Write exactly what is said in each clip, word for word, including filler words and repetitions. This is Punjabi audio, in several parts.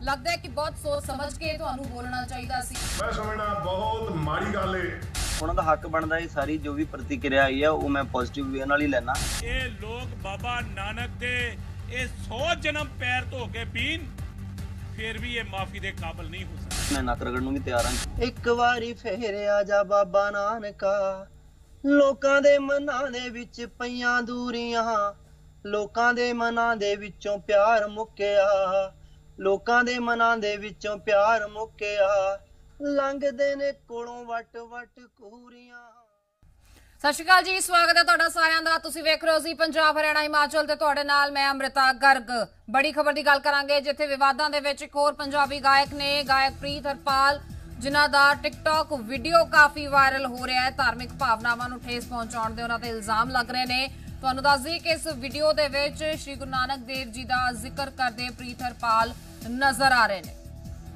लगता है कि बहुत सोच समझ के ਤੁਹਾਨੂੰ बोलना चाहिए सी। मैं समझना बहुत माड़ी गल है। ਉਹਨਾਂ ਦਾ ਹੱਕ ਬਣਦਾ ਹੈ ਸਾਰੀ ਜੋ ਵੀ ਪ੍ਰਤੀਕਿਰਿਆ ਆਈ ਆ ਉਹ ਮੈਂ ਪੋਜ਼ਿਟਿਵ ਵੇ ਨਾਲ ਹੀ ਲੈਣਾ। ਇਹ ਲੋਕ ਬਾਬਾ ਨਾਨਕ ਦੇ ਇਹ ਸੌ ਜਨਮ ਪੈਰ ਧੋ ਕੇ ਪੀਣ ਫਿਰ ਵੀ ਇਹ ਮਾਫੀ ਦੇ ਕਾਬਿਲ ਨਹੀਂ ਹੋ ਸਕਦਾ। ਮੈਂ ਨੱਕ ਰਗੜਨ ਨੂੰ ਵੀ ਤਿਆਰ ਹਾਂ। ਇੱਕ ਵਾਰੀ ਫੇਰ ਆ ਜਾ ਬਾਬਾ ਨਾਨਕਾ, ਲੋਕਾਂ ਦੇ ਮਨਾਂ ਦੇ ਵਿੱਚ ਪਈਆਂ ਦੂਰੀਆਂ, ਲੋਕਾਂ ਦੇ ਮਨਾਂ ਦੇ ਵਿੱਚੋਂ ਪਿਆਰ ਮੁੱਕਿਆ, ਲੋਕਾਂ ਦੇ ਮਨਾਂ ਦੇ ਵਿੱਚੋਂ ਪਿਆਰ ਮੁੱਕਿਆ, ਲੰਘਦੇ ਨੇ ਕੋਲੋਂ ਵੱਟ ਵੱਟ ਕੂਰੀਆਂ। ਸਤਿ ਸ਼੍ਰੀ ਅਕਾਲ ਜੀ, ਸਵਾਗਤ ਹੈ ਤੁਹਾਡਾ ਸਾਰਿਆਂ ਦਾ। ਤੁਸੀਂ ਵੇਖ ਰਹੇ ਹੋ ਜੀ ਪੰਜਾਬ ਹਰਿਆਣਾ ਹਿਮਾਚਲ ਤੇ ਤੁਹਾਡੇ ਨਾਲ ਮੈਂ ਅਮ੍ਰਿਤਾ ਗਰਗ। ਬੜੀ ਖਬਰ ਦੀ ਗੱਲ ਕਰਾਂਗੇ ਜਿੱਥੇ ਵਿਵਾਦਾਂ ਦੇ ਵਿੱਚ ਇੱਕ ਹੋਰ ਪੰਜਾਬੀ ਗਾਇਕ ਨੇ, ਗਾਇਕ ਪ੍ਰੀਤ ਹਰਪਾਲ, ਜਿਨ੍ਹਾਂ ਦਾ ਟਿਕਟੌਕ ਵੀਡੀਓ ਕਾਫੀ ਵਾਇਰਲ ਹੋ ਰਿਹਾ ਹੈ। ਧਾਰਮਿਕ ਭਾਵਨਾਵਾਂ ਨੂੰ ਠੇਸ ਪਹੁੰਚਾਉਣ ਦੇ ਉਹਨਾਂ ਤੇ ਇਲਜ਼ਾਮ ਲੱਗ ਰਹੇ ਨੇ। ਤੁਹਾਨੂੰ ਦੱਸ ਦਈਏ ਕਿ ਇਸ ਵੀਡੀਓ ਦੇ ਵਿੱਚ ਸ਼੍ਰੀ ਗੁਰੂ ਨਾਨਕ ਦੇਵ ਜੀ ਦਾ ਜ਼ਿਕਰ ਕਰਦੇ ਪ੍ਰੀਤ ਹਰਪਾਲ ਨਜ਼ਰ ਆ ਰਹੇ ਨੇ।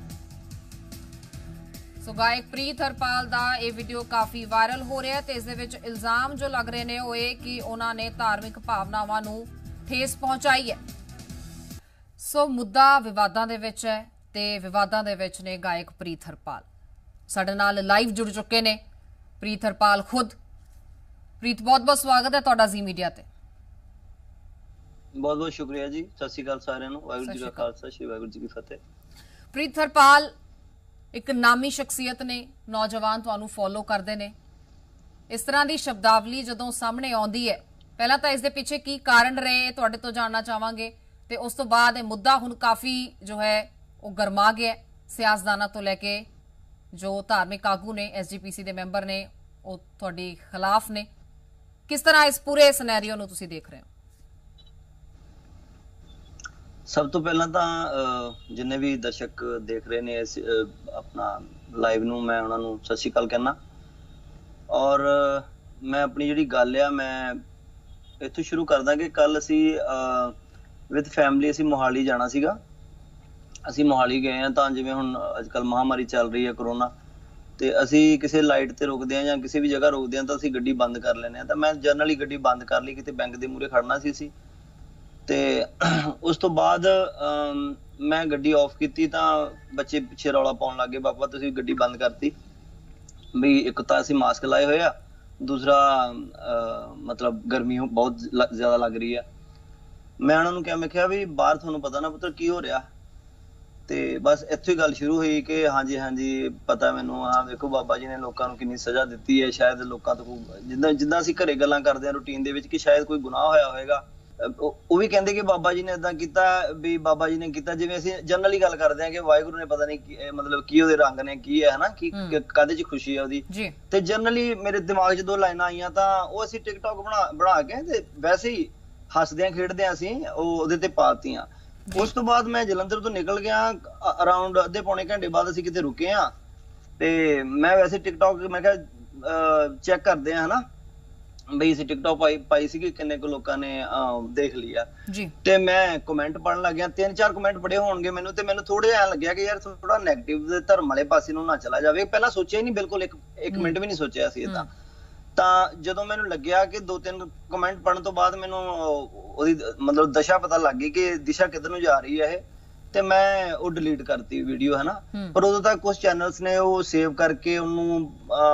ਸੋ ਗਾਇਕ ਪ੍ਰੀਤ ਹਰਪਾਲ ਦਾ ਇਹ ਵੀਡੀਓ ਕਾਫੀ ਵਾਇਰਲ ਹੋ ਰਿਹਾ ਤੇ ਇਸ ਦੇ ਵਿੱਚ ਇਲਜ਼ਾਮ ਜੋ ਲੱਗ ਰਹੇ ਨੇ ਉਹ ਇਹ ਕਿ ਉਹਨਾਂ ਨੇ ਧਾਰਮਿਕ ਭਾਵਨਾਵਾਂ ਨੂੰ ਠੇਸ ਪਹੁੰਚਾਈ ਹੈ। ਸੋ ਮੁੱਦਾ ਵਿਵਾਦਾਂ ਦੇ ਵਿੱਚ ਹੈ ਤੇ ਵਿਵਾਦਾਂ ਦੇ ਵਿੱਚ ਨੇ ਗਾਇਕ ਪ੍ਰੀਤ ਹਰਪਾਲ। ਸਾਡੇ ਨਾਲ ਲਾਈਵ ਜੁੜ ਚੁੱਕੇ ਨੇ ਪ੍ਰੀਤ ਹਰਪਾਲ ਖੁਦ। ਪ੍ਰੀਤ, ਬਹੁਤ ਬਹੁਤ ਸਵਾਗਤ ਹੈ ਤੁਹਾਡਾ ਜ਼ੀ ਮੀਡੀਆ ਤੇ। ਬਹੁਤ ਬਹੁਤ ਸ਼ੁਕਰੀਆ ਜੀ। ਸਤਿ ਸ਼੍ਰੀ ਅਕਾਲ ਸਾਰਿਆਂ ਨੂੰ। ਵਾਹਿਗੁਰੂ ਜੀ ਕਾ ਖਾਲਸਾ, ਸ਼੍ਰੀ ਵਾਹਿਗੁਰੂ ਜੀ ਕੀ ਫਤਿਹ। ਪ੍ਰੀਤ ਹਰਪਾਲ ਇੱਕ ਨਾਮੀ ਸ਼ਖਸੀਅਤ ਨੇ, ਨੌਜਵਾਨ ਤੁਹਾਨੂੰ ਫੋਲੋ ਕਰਦੇ ਨੇ। ਇਸ ਤਰ੍ਹਾਂ ਦੀ ਸ਼ਬਦਾਵਲੀ ਜਦੋਂ ਸਾਹਮਣੇ ਆਉਂਦੀ ਹੈ, ਪਹਿਲਾਂ ਤਾਂ ਇਸ ਦੇ ਪਿੱਛੇ ਕੀ ਕਾਰਨ ਰਹੇ ਤੁਹਾਡੇ ਤੋਂ ਜਾਣਨਾ ਚਾਹਾਂਗੇ ਤੇ ਉਸ ਤੋਂ ਬਾਅਦ ਇਹ ਮੁੱਦਾ ਹੁਣ ਕਾਫੀ ਜੋ ਹੈ ਉਹ ਗਰਮਾ ਗਿਆ। ਸਿਆਸਤਦਾਨਾਂ ਤੋਂ ਲੈ ਕੇ ਜੋ ਧਾਰਮਿਕ ਆਗੂ ਨੇ, ਐਸਜੀਪੀਸੀ ਦੇ ਮੈਂਬਰ ਨੇ, ਉਹ ਤੁਹਾਡੇ ਖਿਲਾਫ ਨੇ। ਕਿਸ ਤਰ੍ਹਾਂ ਇਸ ਪੂਰੇ ਸਿਨੈਰੀਓ ਨੂੰ ਤੁਸੀਂ ਦੇਖ ਰਹੇ ਹੋ? ਸਭ ਤੋਂ ਪਹਿਲਾਂ ਤਾਂ ਜਿੰਨੇ ਵੀ ਦਰਸ਼ਕ ਦੇਖ ਰਹੇ ਨੇ ਇਸ ਆਪਣਾ ਲਾਈਵ ਨੂੰ, ਮੈਂ ਉਹਨਾਂ ਨੂੰ ਸਤਿ ਸ਼੍ਰੀ ਅਕਾਲ ਕਹਿਣਾ। ਔਰ ਮੈਂ ਆਪਣੀ ਜਿਹੜੀ ਗੱਲ ਆ ਮੈਂ ਇੱਥੋਂ ਸ਼ੁਰੂ ਕਰਦਾ ਕਿ ਕੱਲ ਅਸੀਂ ਵਿਦ ਫੈਮਿਲੀ ਅਸੀਂ ਮੋਹਾਲੀ ਜਾਣਾ ਸੀਗਾ। ਅਸੀਂ ਮੋਹਾਲੀ ਗਏ ਹਾਂ ਤਾਂ ਜਿਵੇਂ ਹੁਣ ਅੱਜ ਕੱਲ੍ਹ ਮਹਾਮਾਰੀ ਚੱਲ ਰਹੀ ਹੈ ਕਰੋਨਾ, ਤੇ ਅਸੀਂ ਕਿਸੇ ਲਾਈਟ ਤੇ ਰੁਕਦੇ ਹਾਂ ਜਾਂ ਕਿਸੇ ਵੀ ਜਗ੍ਹਾ ਰੁਕਦੇ ਹਾਂ ਤਾਂ ਅਸੀਂ ਗੱਡੀ ਬੰਦ ਕਰ ਲੈਂਦੇ ਹਾਂ। ਤਾਂ ਮੈਂ ਜਨਰਲੀ ਗੱਡੀ ਬੰਦ ਕਰ ਲਈ, ਕਿਤੇ ਬੈਂਕ ਦੇ ਮੂਹਰੇ ਖੜਨਾ ਸੀ ਅਸੀਂ। ਤੇ ਉਸ ਤੋਂ ਬਾਅਦ ਮੈਂ ਗੱਡੀ ਆਫ ਕੀਤੀ ਤਾਂ ਬੱਚੇ ਪਿੱਛੇ ਰੌਲਾ ਪਾਉਣ ਲੱਗ ਗਏ, ਪਾਪਾ ਤੁਸੀਂ ਗੱਡੀ ਬੰਦ ਕਰਤੀ। ਵੀ ਇੱਕ ਤਾਂ ਅਸੀਂ ਮਾਸਕ ਲਾਏ ਹੋਏ ਆ, ਦੂਸਰਾ ਮਤਲਬ ਗਰਮੀ ਬਹੁਤ ਜ਼ਿਆਦਾ ਲੱਗ ਰਹੀ ਆ। ਮੈਂ ਉਹਨਾਂ ਨੂੰ ਕਿਹਾ, ਮੈਂ ਕਿਹਾ ਵੀ ਬਾਹਰ ਤੁਹਾਨੂੰ ਪਤਾ ਨਾ ਪੁੱਤਰ ਕੀ ਹੋ ਰਿਹਾ। ਤੇ ਬਸ ਇੱਥੋਂ ਹੀ ਗੱਲ ਸ਼ੁਰੂ ਹੋਈ ਕਿ ਹਾਂਜੀ ਹਾਂਜੀ ਪਤਾ ਮੈਨੂੰ, ਹਾਂ ਵੇਖੋ ਬਾਬਾ ਜੀ ਨੇ ਲੋਕਾਂ ਨੂੰ ਕਿੰਨੀ ਸਜ਼ਾ ਦਿੱਤੀ ਹੈ। ਸ਼ਾਇਦ ਲੋਕਾਂ ਤੋਂ ਜਿੱਦਾਂ ਜਿੱਦਾਂ ਅਸੀਂ ਘਰੇ ਗੱਲਾਂ ਕਰਦੇ ਹਾਂ ਰੂਟੀਨ ਦੇ ਵਿੱਚ ਕਿ ਸ਼ਾਇਦ ਕੋਈ ਗੁਨਾਹ ਹੋਇਆ ਹੋਏਗਾ। ਉਹ ਵੀ ਕਹਿੰਦੇ ਕਿ ਬਾਬਾ ਜੀ ਨੇ ਏਦਾਂ ਕੀਤਾ, ਵੀ ਬਾਬਾ ਜੀ ਨੇ ਕੀਤਾ। ਜਿਵੇਂ ਅਸੀਂ ਜਨਰਲੀ ਗੱਲ ਕਰਦੇ ਹਾਂ ਕਿ ਵਾਹਿਗੁਰੂ ਨੇ ਪਤਾ ਨਹੀਂ ਮਤਲਬ ਕੀ ਉਹਦੇ ਰੰਗ ਨੇ, ਕੀ ਹੈ ਹਨਾ, ਕੀ ਕਾਹਦੇ ਚ ਖੁਸ਼ੀ ਹੈ ਉਹਦੀ। ਤੇ ਜਨਰਲੀ ਮੇਰੇ ਦਿਮਾਗ ਚ ਦੋ ਲਾਈਨਾਂ ਆਈਆਂ ਤਾਂ ਉਹ ਅਸੀਂ ਟਿਕਟੌਕ ਬਣਾ ਬਣਾ ਕੇ ਤੇ ਵੈਸੇ ਹੀ ਹੱਸਦਿਆਂ ਖੇਡਦਿਆਂ ਅਸੀਂ ਉਹ ਉਹਦੇ ਤੇ ਪਾਤੀਆਂ। ਉਸ ਤੋਂ ਬਾਅਦ ਮੈਂ ਜਲੰਧਰ ਤੋਂ ਨਿਕਲ ਗਿਆ, ਅਰਾਊਂਡ ਅੱਧੇ ਪੌਣੇ ਘੰਟੇ ਬਾਅਦ ਅਸੀਂ ਕਿਤੇ ਰੁਕੇ ਆ। ਤੇ ਮੈਂ ਵੈਸੇ ਟਿਕਟੌਕ ਮੈਂ ਕਿਹਾ ਚੈੱਕ ਕਰਦੇ ਆ ਹਨਾ ਬਈ ਅਸੀਂ ਟਿਕਟੌਕ ਪਾਈ ਪਾਈ ਸੀਗੀ, ਕਿੰਨੇ ਕੁ ਲੋਕਾਂ ਨੇ ਦੇਖ ਲਿਆ। ਤੇ ਮੈਂ ਕਮੈਂਟ ਪੜ੍ਹਨ ਲੱਗਿਆ, ਤਿੰਨ ਚਾਰ ਕਮੈਂਟ ਪੜ੍ਹੇ ਹੋਣਗੇ ਮੈਨੂੰ, ਤੇ ਮੈਨੂੰ ਥੋੜਾ ਜਿਹਾ ਲੱਗਿਆ ਕਿ ਯਾਰ ਥੋੜਾ ਨੈਗੇਟਿਵ ਦੇ ਧਰਮ ਵਾਲੇ ਪਾਸੇ ਨੂੰ ਨਾ ਚਲਾ ਜਾਵੇ। ਪਹਿਲਾਂ ਸੋਚਿਆ ਹੀ ਨਹੀਂ, ਬਿਲਕੁਲ ਇੱਕ ਇੱਕ ਮਿੰਟ ਵੀ ਨਹੀਂ ਸੋਚਿਆ ਸੀ ਏਦਾਂ। ਤਾਂ ਜਦੋਂ ਮੈਨੂੰ ਲੱਗਿਆ ਕਿ ਦੋ ਤਿੰਨ ਕਮੈਂਟ ਪੜ੍ਹਨ ਤੋਂ ਬਾਅਦ ਮੈਨੂੰ ਉਹਦੀ ਮਤਲਬ ਦਸ਼ਾ ਪਤਾ ਲੱਗ ਗਈ ਕਿ ਦਿਸ਼ਾ ਕਿੱਧਰ ਨੂੰ ਜਾ ਰਹੀ ਹੈ ਇਹ, ਤੇ ਮੈਂ ਉਹ ਡਿਲੀਟ ਕਰਤੀ ਵੀਡੀਓ ਹਨਾ। ਪਰ ਉਦੋਂ ਤੱਕ ਕੁਝ ਚੈਨਲਸ ਨੇ ਉਹ ਸੇਵ ਕਰਕੇ ਉਹਨੂੰ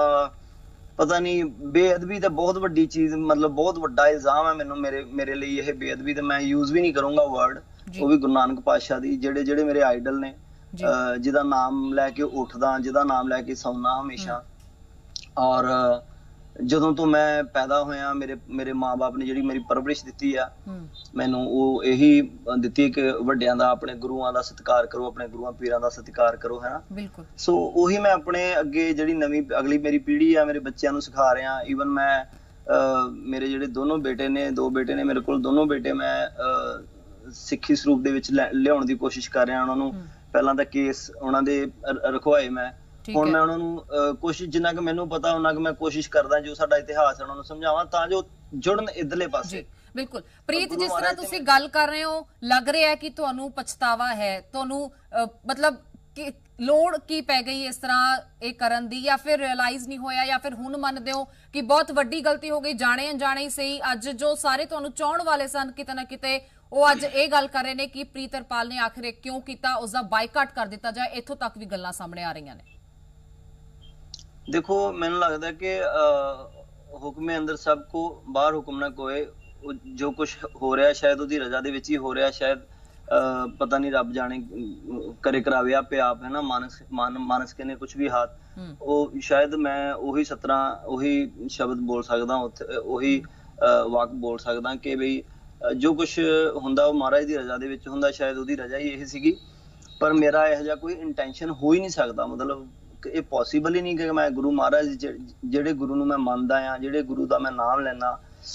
ਪਤਾ ਨਹੀਂ, ਬੇਅਦਬੀ ਤਾਂ ਬਹੁਤ ਵੱਡੀ ਚੀਜ਼, ਮਤਲਬ ਬਹੁਤ ਵੱਡਾ ਇਲਜ਼ਾਮ ਹੈ ਮੈਨੂੰ, ਮੇਰੇ ਮੇਰੇ ਲਈ ਇਹ ਬੇਅਦਬੀ, ਤੇ ਮੈਂ ਯੂਜ਼ ਵੀ ਨਹੀਂ ਕਰੂੰਗਾ ਵਰਡ। ਉਹ ਵੀ ਗੁਰੂ ਨਾਨਕ ਪਾਤਸ਼ਾਹ ਦੀ, ਜਿਹੜੇ ਜਿਹੜੇ ਮੇਰੇ ਆਈਡਲ ਨੇ, ਜਿਹਦਾ ਨਾਮ ਲੈ ਕੇ ਉੱਠਦਾ, ਜਿਹਦਾ ਨਾਮ ਲੈ ਕੇ ਸੌਂਦਾ ਹਮੇਸ਼ਾ। ਔਰ ਜਦੋਂ ਤੋਂ ਮੈਂ ਪੈਦਾ ਹੋਇਆ, ਮੇਰੇ ਮੇਰੇ ਮਾਂ-ਬਾਪ ਨੇ ਜਿਹੜੀ ਮੇਰੀ ਪਰਵਰਿਸ਼ ਦਿੱਤੀ ਆ ਮੈਨੂੰ, ਉਹ ਇਹੀ ਦਿੱਤੀ ਕਿ ਵੱਡਿਆਂ ਦਾ, ਆਪਣੇ ਗੁਰੂਆਂ ਦਾ ਸਤਿਕਾਰ ਕਰੋ, ਆਪਣੇ ਗੁਰੂਆਂ ਪੀਰਾਂ ਦਾ ਸਤਿਕਾਰ ਕਰੋ, ਹੈ ਨਾ। ਬਿਲਕੁਲ। ਸੋ ਉਹੀ ਮੈਂ ਆਪਣੇ ਅੱਗੇ ਜਿਹੜੀ ਨਵੀਂ ਅਗਲੀ ਮੇਰੀ ਪੀੜ੍ਹੀ ਆ, ਮੇਰੇ ਬੱਚਿਆਂ ਨੂੰ ਸਿਖਾ ਰਿਹਾ। ਈਵਨ ਮੈਂ ਮੇਰੇ ਜਿਹੜੇ ਦੋਨੋਂ ਬੇਟੇ ਨੇ, ਦੋ ਬੇਟੇ ਨੇ ਮੇਰੇ ਕੋਲ, ਦੋਨੋਂ ਬੇਟੇ ਮੈਂ ਸਿੱਖੀ ਸਰੂਪ ਦੇ ਵਿੱਚ ਲਿਆਉਣ ਦੀ ਕੋਸ਼ਿਸ਼ ਕਰ ਰਿਹਾ ਉਹਨਾਂ ਨੂੰ। ਪਹਿਲਾਂ ਤਾਂ ਕੇਸ ਉਹਨਾਂ ਦੇ ਰਖਵਾਏ ਮੈਂ, ਹੁਣ ਮੈਂ ਉਹਨਾਂ ਨੂੰ ਕੋਸ਼ਿਸ਼, ਜਿੰਨਾ ਕਿ ਮੈਨੂੰ ਪਤਾ ਉਹਨਾਂ ਕਿ ਮੈਂ ਕੋਸ਼ਿਸ਼ ਕਰਦਾ ਜੋ ਸਾਡਾ ਇਤਿਹਾਸ ਹੈ ਉਹਨਾਂ ਨੂੰ ਸਮਝਾਵਾਂ ਤਾਂ ਜੋ ਜੁੜਨ ਇਧਰਲੇ ਪਾਸੇ। ਬਿਲਕੁਲ ਪ੍ਰੀਤ, ਜਿਸ ਤਰ੍ਹਾਂ ਤੁਸੀਂ ਗੱਲ ਕਰ ਰਹੇ ਹੋ, ਲੱਗ ਰਿਹਾ ਹੈ ਕਿ ਤੁਹਾਨੂੰ ਪਛਤਾਵਾ ਹੈ, ਤੁਹਾਨੂੰ ਮਤਲਬ ਕਿ ਲੋੜ ਕੀ ਪੈ ਗਈ ਇਸ ਤਰ੍ਹਾਂ ਇਹ ਕਰਨ ਦੀ, ਜਾਂ ਫਿਰ ਰਿਅਲਾਈਜ਼ ਨਹੀਂ ਹੋਇਆ, ਜਾਂ ਫਿਰ ਹੁਣ ਮੰਨਦੇ ਹੋ ਕਿ ਬਹੁਤ ਵੱਡੀ ਗਲਤੀ ਹੋ ਗਈ, ਜਾਣੇ ਅਣਜਾਣੇ ਸਹੀ? ਅੱਜ ਜੋ ਸਾਰੇ ਤੁਹਾਨੂੰ ਚਾਹਣ ਵਾਲੇ ਸਨ ਕਿਤੇ ਨਾ ਕਿਤੇ, ਉਹ ਅੱਜ ਇਹ ਗੱਲ ਕਰ ਰਹੇ ਨੇ ਕਿ ਪ੍ਰੀਤਰਪਾਲ ਨੇ ਆਖਿਰ ਕਿਉਂ ਕੀਤਾ, ਉਸ ਦਾ ਬਾਈਕਾਟ ਕਰ ਦਿੱਤਾ ਜਾਏ। ਇੱਥੋਂ ਤੱਕ ਵੀ ਗੱਲਾਂ ਸਾਹਮਣੇ ਆ ਰਹੀਆਂ ਨੇ। देखो मैंने लगता है कि हुक्म अंदर सब को बाहर हुक्म ना कोए। जो कुछ हो रहा है शायद उसकी रजा दे विच ही हो रहा है, शायद uh, पता नहीं रब जाने करे करावे आपे आप, है ना। मानस मान मानस के ने कुछ भी हाथ वो शायद मैं वही सत्रह वही शब्द बोल सकदा, वही वाक बोल सकदा कि बई जो कुछ हुंदा वो महाराज दी रजा दे विच हुंदा, शायद उसकी रजा ही यही सीगी। पर मेरा इहो जिहा कोई इंटेंशन हो ही नहीं सकदा, मतलब ਇਹ ਪੋਸੀਬਲ ਹੀ ਨਹੀਂ ਕਿ ਮੈਂ ਗੁਰੂ ਮਹਾਰਾਜ ਜਿਹੜੇ ਗੁਰੂ ਨੂੰ ਮੈਂ ਮੰਨਦਾ ਆ, ਜਿਹੜੇ ਗੁਰੂ ਦਾ ਮੈਂ ਨਾਮ ਲੈਣਾ।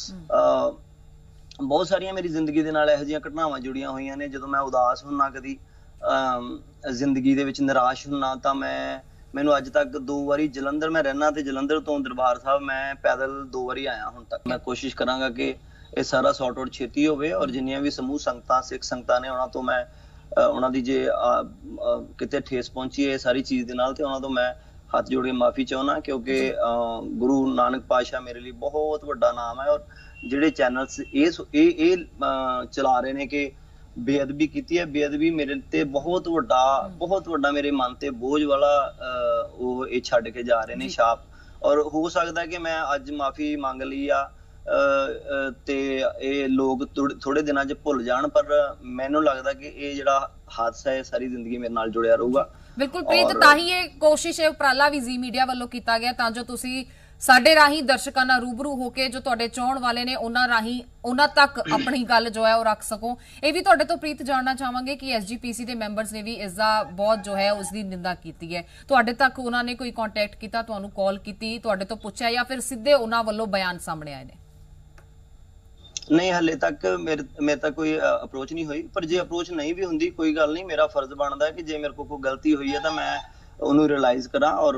ਬਹੁਤ ਸਾਰੀਆਂ ਮੇਰੀ ਜ਼ਿੰਦਗੀ ਦੇ ਨਾਲ ਇਹੋ ਜਿਹੀਆਂ ਘਟਨਾਵਾਂ ਜੁੜੀਆਂ ਹੋਈਆਂ ਨੇ। ਜਦੋਂ ਮੈਂ ਉਦਾਸ ਹੁੰਨਾ, ਕਦੀ ਜ਼ਿੰਦਗੀ ਦੇ ਵਿੱਚ ਨਿਰਾਸ਼ ਹੁੰਨਾ, ਤਾਂ ਮੈਂ ਮੈਨੂੰ ਅੱਜ ਤੱਕ ਦੋ ਵਾਰੀ ਜਲੰਧਰ ਮੈਂ ਰਹਿਣਾ, ਤੇ ਜਲੰਧਰ ਤੋਂ ਦਰਬਾਰ ਸਾਹਿਬ ਮੈਂ ਪੈਦਲ ਦੋ ਵਾਰੀ ਆਇਆ ਹੁਣ ਤੱਕ। ਮੈਂ ਕੋਸ਼ਿਸ਼ ਕਰਾਂਗਾ ਕਿ ਇਹ ਸਾਰਾ ਸੌਟ ਆਊਟ ਛੇਤੀ ਹੋਵੇ, ਔਰ ਜਿੰਨੀਆਂ ਵੀ ਸਮੂਹ ਸੰਗਤਾਂ ਸਿੱਖ ਸੰਗਤਾਂ ਨੇ ਉਹਨਾਂ ਤੋਂ ਮੈਂ ਉਹਨਾਂ ਦੀ ਜੇ ਕਿਤੇ ਠੇਸ ਪਹੁੰਚੀ ਹੈ ਸਾਰੀ ਚੀਜ਼ ਦੇ ਨਾਲ, ਤੇ ਉਹਨਾਂ ਤੋਂ ਮੈਂ ਹੱਥ ਜੋੜ ਕੇ ਮਾਫੀ ਚਾਹੁੰਦਾ, ਕਿਉਂਕਿ ਗੁਰੂ ਨਾਨਕ ਪਾਤਸ਼ਾਹ ਮੇਰੇ ਲਈ ਬਹੁਤ ਵੱਡਾ ਨਾਮ ਹੈ। ਔਰ ਜਿਹੜੇ ਚੈਨਲਸ ਇਹ ਇਹ ਚਲਾ ਰਹੇ ਨੇ ਕਿ ਬੇਅਦਬੀ ਕੀਤੀ ਹੈ, ਬੇਅਦਬੀ ਮੇਰੇ ਤੇ ਬਹੁਤ ਵੱਡਾ ਬਹੁਤ ਵੱਡਾ ਮੇਰੇ ਮਨ ਤੇ ਬੋਝ ਵਾਲਾ ਉਹ ਇਹ ਛੱਡ ਕੇ ਜਾ ਰਹੇ ਨੇ ਛਾਪ। ਔਰ ਹੋ ਸਕਦਾ ਕਿ ਮੈਂ ਅੱਜ ਮਾਫੀ ਮੰਗ ਲਈ ਆ ਤੇ ਇਹ ਲੋਕ ਥੋੜੇ ਦਿਨਾਂ 'ਚ ਭੁੱਲ ਜਾਣ, ਪਰ ਮੈਨੂੰ ਲੱਗਦਾ ਕਿ ਇਹ ਜਿਹੜਾ ਹਾਦਸਾ ਹੈ ਸਾਰੀ ਜ਼ਿੰਦਗੀ ਮੇਰੇ ਨਾਲ ਜੁੜਿਆ ਰਹੂਗਾ। ਬਿਲਕੁਲ ਪ੍ਰੀਤ, ਤਾਂ ਹੀ ਇਹ ਕੋਸ਼ਿਸ਼ ਹੈ, ਉਪਰਾਲਾ ਵੀ ਜ਼ੀ ਮੀਡੀਆ ਵੱਲੋਂ ਕੀਤਾ ਗਿਆ ਤਾਂ ਜੋ ਤੁਸੀਂ ਸਾਡੇ ਰਾਹੀਂ ਦਰਸ਼ਕਾਂ ਨਾਲ ਰੂਬਰੂ ਹੋ ਕੇ ਜੋ ਤੁਹਾਡੇ ਚਾਹਣ ਵਾਲੇ ਨੇ ਉਹਨਾਂ ਰਾਹੀਂ ਉਹਨਾਂ ਤੱਕ ਆਪਣੀ ਗੱਲ ਜੋ ਹੈ ਉਹ ਰੱਖ ਸਕੋ। ਇਹ ਵੀ ਤੁਹਾਡੇ ਤੋਂ ਪ੍ਰੀਤ ਜਾਣਨਾ ਚਾਹਾਂਗੇ ਕਿ ਐਸਜੀਪੀਸੀ ਦੇ ਮੈਂਬਰਸ ਨੇ ਵੀ ਇਸ ਦਾ ਬਹੁਤ ਜੋ ਹੈ ਉਸ ਦੀ ਨਿੰਦਾ ਕੀਤੀ ਹੈ। ਤੁਹਾਡੇ ਤੱਕ ਉਹਨਾਂ ਨੇ ਕੋਈ ਕੰਟੈਕਟ ਕੀਤਾ, ਤੁਹਾਨੂੰ ਕਾਲ ਕੀਤੀ, ਤੁਹਾਡੇ ਤੋਂ ਪੁੱਛਿਆ, ਜਾਂ ਫਿਰ ਸਿੱਧੇ ਉਹਨਾਂ ਵੱਲੋਂ ਬਿਆਨ ਸਾਹਮਣੇ ਆਏ ਨੇ? नहीं, हले तक मेरे मेरे तक कोई अप्रोच नहीं हुई, पर जे अप्रोच नहीं भी हुंदी कोई गल नहीं। मेरा फर्ज बनता है कि जे मेरे को कोई गलती हुई है तो मैं ਉਹਨੂੰ ਰਿਅਲਾਈਜ਼ ਕਰਾਂ, ਔਰ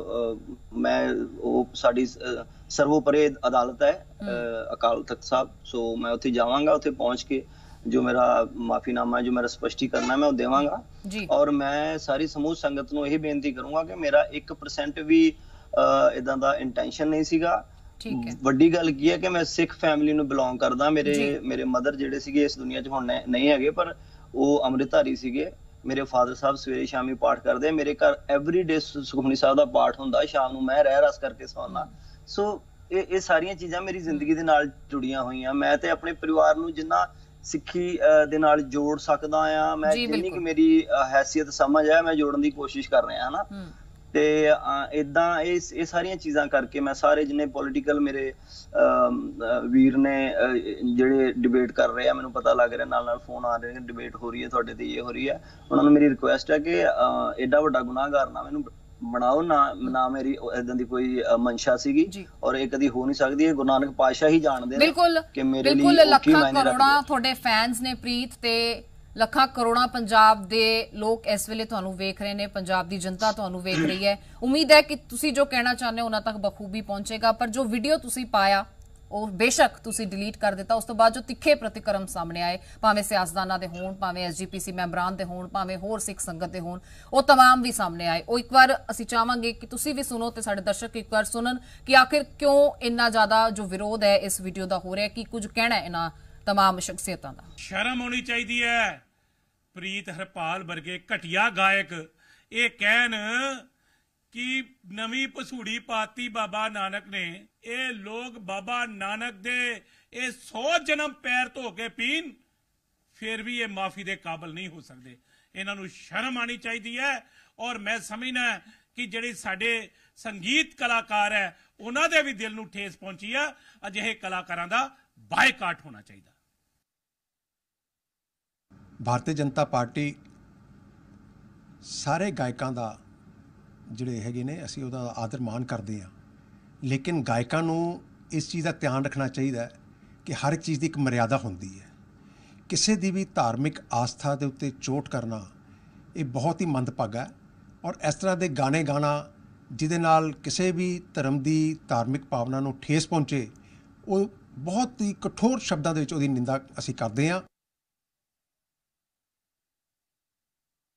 ਮੈਂ ਉਹ ਸਾਡੀ ਸਰਵੋਪਰੇ ਅਦਾਲਤ ਹੈ ਅਕਾਲ ਤਖਤ ਸਾਹਿਬ, ਸੋ ਮੈਂ ਉੱਥੇ ਜਾਵਾਂਗਾ। ਉੱਥੇ ਪਹੁੰਚ ਕੇ ਜੋ ਮੇਰਾ ਮਾਫੀਨਾਮਾ ਹੈ, ਜੋ ਮੇਰਾ ਸਪਸ਼ਟੀਕਰਨ ਹੈ, ਮੈਂ ਉਹ ਦੇਵਾਂਗਾ। ਔਰ ਮੈਂ ਸਾਰੀ ਸਮੂਹ ਸੰਗਤ ਨੂੰ ਇਹ ਬੇਨਤੀ ਕਰੂੰਗਾ ਕਿ ਮੇਰਾ ਇੱਕ ਪਰਸੈਂਟ ਵੀ ਇਦਾਂ ਦਾ ਇੰਟੈਂਸ਼ਨ ਨਹੀਂ ਸੀਗਾ। ਵੱਡੀ ਗੱਲ ਕੀ ਹੈ ਕਿ ਮੈਂ ਸਿੱਖ ਫੈਮਿਲੀ ਨੂੰ ਬਿਲੋਂਗ ਕਰਦਾ। ਮੇਰੇ ਮੇਰੇ ਮਦਰ ਜਿਹੜੇ ਸੀਗੇ ਇਸ ਦੁਨੀਆ 'ਚ ਹੁਣ ਨਹੀਂ ਹੈਗੇ, ਪਰ ਉਹ ਅੰਮ੍ਰਿਤਧਾਰੀ ਸੀਗੇ। ਮੇਰੇ ਫਾਦਰ ਸਾਹਿਬ ਸਵੇਰੇ ਸ਼ਾਮੀ ਪਾਠ ਕਰਦੇ, ਮੇਰੇ ਘਰ ਐਵਰੀ ਡੇ ਸੁਖਮਨੀ ਸਾਹਿਬ ਦਾ ਪਾਠ ਹੁੰਦਾ, ਸ਼ਾਮ ਨੂੰ ਮੈਂ ਰਹਿ ਰਸ ਕਰਕੇ ਸੌਣਾ। ਸੋ ਇਹ ਇਹ ਸਾਰੀਆਂ ਚੀਜ਼ਾਂ ਮੇਰੀ ਜ਼ਿੰਦਗੀ ਦੇ ਨਾਲ ਜੁੜੀਆਂ ਹੋਈਆਂ। ਮੈਂ ਤੇ ਆਪਣੇ ਪਰਿਵਾਰ ਨੂੰ ਜਿੰਨਾ ਸਿੱਖੀ ਦੇ ਨਾਲ ਜੋੜ ਸਕਦਾ ਆ, ਮੈਂ ਜਿੰਨੀ ਕਿ ਮੇਰੀ ਹੈਸੀਅਤ ਸਮਝ ਹੈ, ਮੈਂ ਜੋੜਨ ਦੀ ਕੋਸ਼ਿਸ਼ ਕਰ ਰਿਹਾ ਹਨਾ। ਤੇ ਏਦਾਂ ਇਹ ਇਹ ਸਾਰੀਆਂ ਚੀਜ਼ਾਂ ਕਰਕੇ ਮੈਂ ਸਾਰੇ ਜਿੰਨੇ ਪੋਲੀਟੀਕਲ ਮੇਰੇ ਵੀਰ ਨੇ ਜਿਹੜੇ ਡਿਬੇਟ ਕਰ ਰਹੇ ਆ, ਮੈਨੂੰ ਪਤਾ ਲੱਗ ਰਿਹਾ, ਨਾਲ ਨਾਲ ਫੋਨ ਆ ਰਹੇ ਨੇ, ਡਿਬੇਟ ਹੋ ਰਹੀ ਹੈ ਤੁਹਾਡੇ ਤੇ, ਇਹ ਹੋ ਰਹੀ ਹੈ, ਉਹਨਾਂ ਨੂੰ ਮੇਰੀ ਰਿਕੁਐਸਟ ਹੈ ਕਿ ਏਡਾ ਵੱਡਾ ਗੁਨਾਹਗਾਰ ਨਾ ਮੈਨੂੰ ਬਣਾਓ, ਨਾ ਨਾ ਮੇਰੀ ਏਦਾਂ ਦੀ ਕੋਈ ਮਨਸ਼ਾ ਸੀਗੀ, ਔਰ ਇਹ ਕਦੀ ਹੋ ਨਹੀਂ ਸਕਦੀ। ਇਹ ਗੁਰੂ ਨਾਨਕ ਪਾਤਸ਼ਾਹ ਹੀ ਜਾਣਦੇ ਨੇ ਕਿ ਮੇਰੇ ਲਈ ਲੱਖਾਂ ਕਰੋੜਾਂ ਤੁਹਾਡੇ ਫੈਨਸ ਨੇ ਪ੍ਰੀਤ, ਤੇ ਲੱਖਾਂ ਕਰੋੜਾਂ ਪੰਜਾਬ ਦੇ ਲੋਕ ਇਸ ਵੇਲੇ ਤੁਹਾਨੂੰ ਵੇਖ ਰਹੇ ਨੇ, ਪੰਜਾਬ ਦੀ ਜਨਤਾ ਤੁਹਾਨੂੰ ਵੇਖ ਰਹੀ ਹੈ। ਉਮੀਦ ਹੈ ਕਿ ਤੁਸੀਂ ਜੋ ਕਹਿਣਾ ਚਾਹੁੰਦੇ ਹੋ ਉਹਨਾਂ ਤੱਕ ਬਖੂਬੀ ਪਹੁੰਚੇਗਾ। ਪਰ ਜੋ ਵੀਡੀਓ ਤੁਸੀਂ ਪਾਇਆ ਉਹ ਬੇਸ਼ੱਕ ਤੁਸੀਂ ਡਿਲੀਟ ਕਰ ਦਿੱਤਾ, ਉਸ ਤੋਂ ਬਾਅਦ ਜੋ ਤਿੱਖੇ ਪ੍ਰਤੀਕਰਮ ਸਾਹਮਣੇ ਆਏ, ਭਾਵੇਂ ਸਿਆਸਤਦਾਨਾਂ ਦੇ ਹੋਣ, ਭਾਵੇਂ ਐਸਜੀਪੀਸੀ ਮੈਂਬਰਾਂ ਦੇ ਹੋਣ, ਭਾਵੇਂ ਹੋਰ ਸਿੱਖ ਸੰਗਤ ਦੇ ਹੋਣ, ਉਹ ਤਮਾਮ ਵੀ ਸਾਹਮਣੇ ਆਏ। ਉਹ ਇੱਕ ਵਾਰ ਅਸੀਂ ਚਾਹਾਂਗੇ ਕਿ ਤੁਸੀਂ ਵੀ ਸੁਣੋ ਤੇ ਸਾਡੇ ਦਰਸ਼ਕ ਇੱਕ ਵਾਰ ਸੁਣਨ ਕਿ ਆਖਿਰ ਕਿਉਂ ਇੰਨਾ ਜ਼ਿਆਦਾ ਜੋ ਵਿਰੋਧ ਹੈ ਇਸ ਵੀਡੀਓ ਦਾ ਹੋ ਰਿਹਾ, ਕੀ ਕੁਝ ਕਹਿਣਾ ਇਹਨਾਂ ਤਮਾਮ ਸ਼ਖਸੀਅਤਾਂ ਦਾ। ਸ਼ਰਮ ਹੋਣੀ ਚਾਹੀਦੀ ਹੈ ਪ੍ਰੀਤ ਹਰਪਾਲ ਵਰਗੇ ਘਟਿਆ ਗਾਇਕ ਇਹ ਕਹਿਣ ਕਿ ਨਵੀਂ ਪਸੂੜੀ ਪਾਤੀ ਬਾਬਾ ਨਾਨਕ ਨੇ। ਇਹ ਲੋਕ ਬਾਬਾ ਨਾਨਕ ਦੇ ਇਹ ਸੌ ਜਨਮ ਪੈਰ ਧੋ ਕੇ ਪੀਣ, ਫਿਰ ਵੀ ਇਹ ਮਾਫੀ ਦੇ ਕਾਬਿਲ ਨਹੀਂ ਹੋ ਸਕਦੇ। ਇਹਨਾਂ ਨੂੰ ਸ਼ਰਮ ਆਣੀ ਚਾਹੀਦੀ ਹੈ। ਔਰ ਮੈਂ ਸਮਝਦਾ ਕਿ ਜਿਹੜੇ ਸਾਡੇ ਸੰਗੀਤ ਕਲਾਕਾਰ ਹੈ ਉਹਨਾਂ ਦੇ ਵੀ ਦਿਲ ਨੂੰ ਠੇਸ ਪਹੁੰਚੀ ਆ। ਅਜਿਹੇ ਕਲਾਕਾਰਾਂ ਦਾ ਬਾਈਕਾਟ ਹੋਣਾ ਚਾਹੀਦਾ। ਭਾਰਤੀ ਜਨਤਾ ਪਾਰਟੀ ਸਾਰੇ ਗਾਇਕਾਂ ਦਾ ਜਿਹੜੇ ਹੈਗੇ ਨੇ, ਅਸੀਂ ਉਹਦਾ ਆਦਰ ਮਾਣ ਕਰਦੇ ਹਾਂ, ਲੇਕਿਨ ਗਾਇਕਾਂ ਨੂੰ ਇਸ ਚੀਜ਼ ਦਾ ਧਿਆਨ ਰੱਖਣਾ ਚਾਹੀਦਾ ਕਿ ਹਰ ਇੱਕ ਚੀਜ਼ ਦੀ ਇੱਕ ਮਰਿਆਦਾ ਹੁੰਦੀ ਹੈ। ਕਿਸੇ ਦੀ ਵੀ ਧਾਰਮਿਕ ਆਸਥਾ ਦੇ ਉੱਤੇ ਚੋਟ ਕਰਨਾ ਇਹ ਬਹੁਤ ਹੀ ਮੰਦਭਾਗਾ ਹੈ। ਔਰ ਇਸ ਤਰ੍ਹਾਂ ਦੇ ਗਾਣੇ ਗਾਣਾ ਜਿਹਦੇ ਨਾਲ ਕਿਸੇ ਵੀ ਧਰਮ ਦੀ ਧਾਰਮਿਕ ਭਾਵਨਾ ਨੂੰ ਠੇਸ ਪਹੁੰਚੇ, ਉਹ ਬਹੁਤ ਹੀ ਕਠੋਰ ਸ਼ਬਦਾਂ ਦੇ ਵਿੱਚ ਉਹਦੀ ਨਿੰਦਾ ਅਸੀਂ ਕਰਦੇ ਹਾਂ।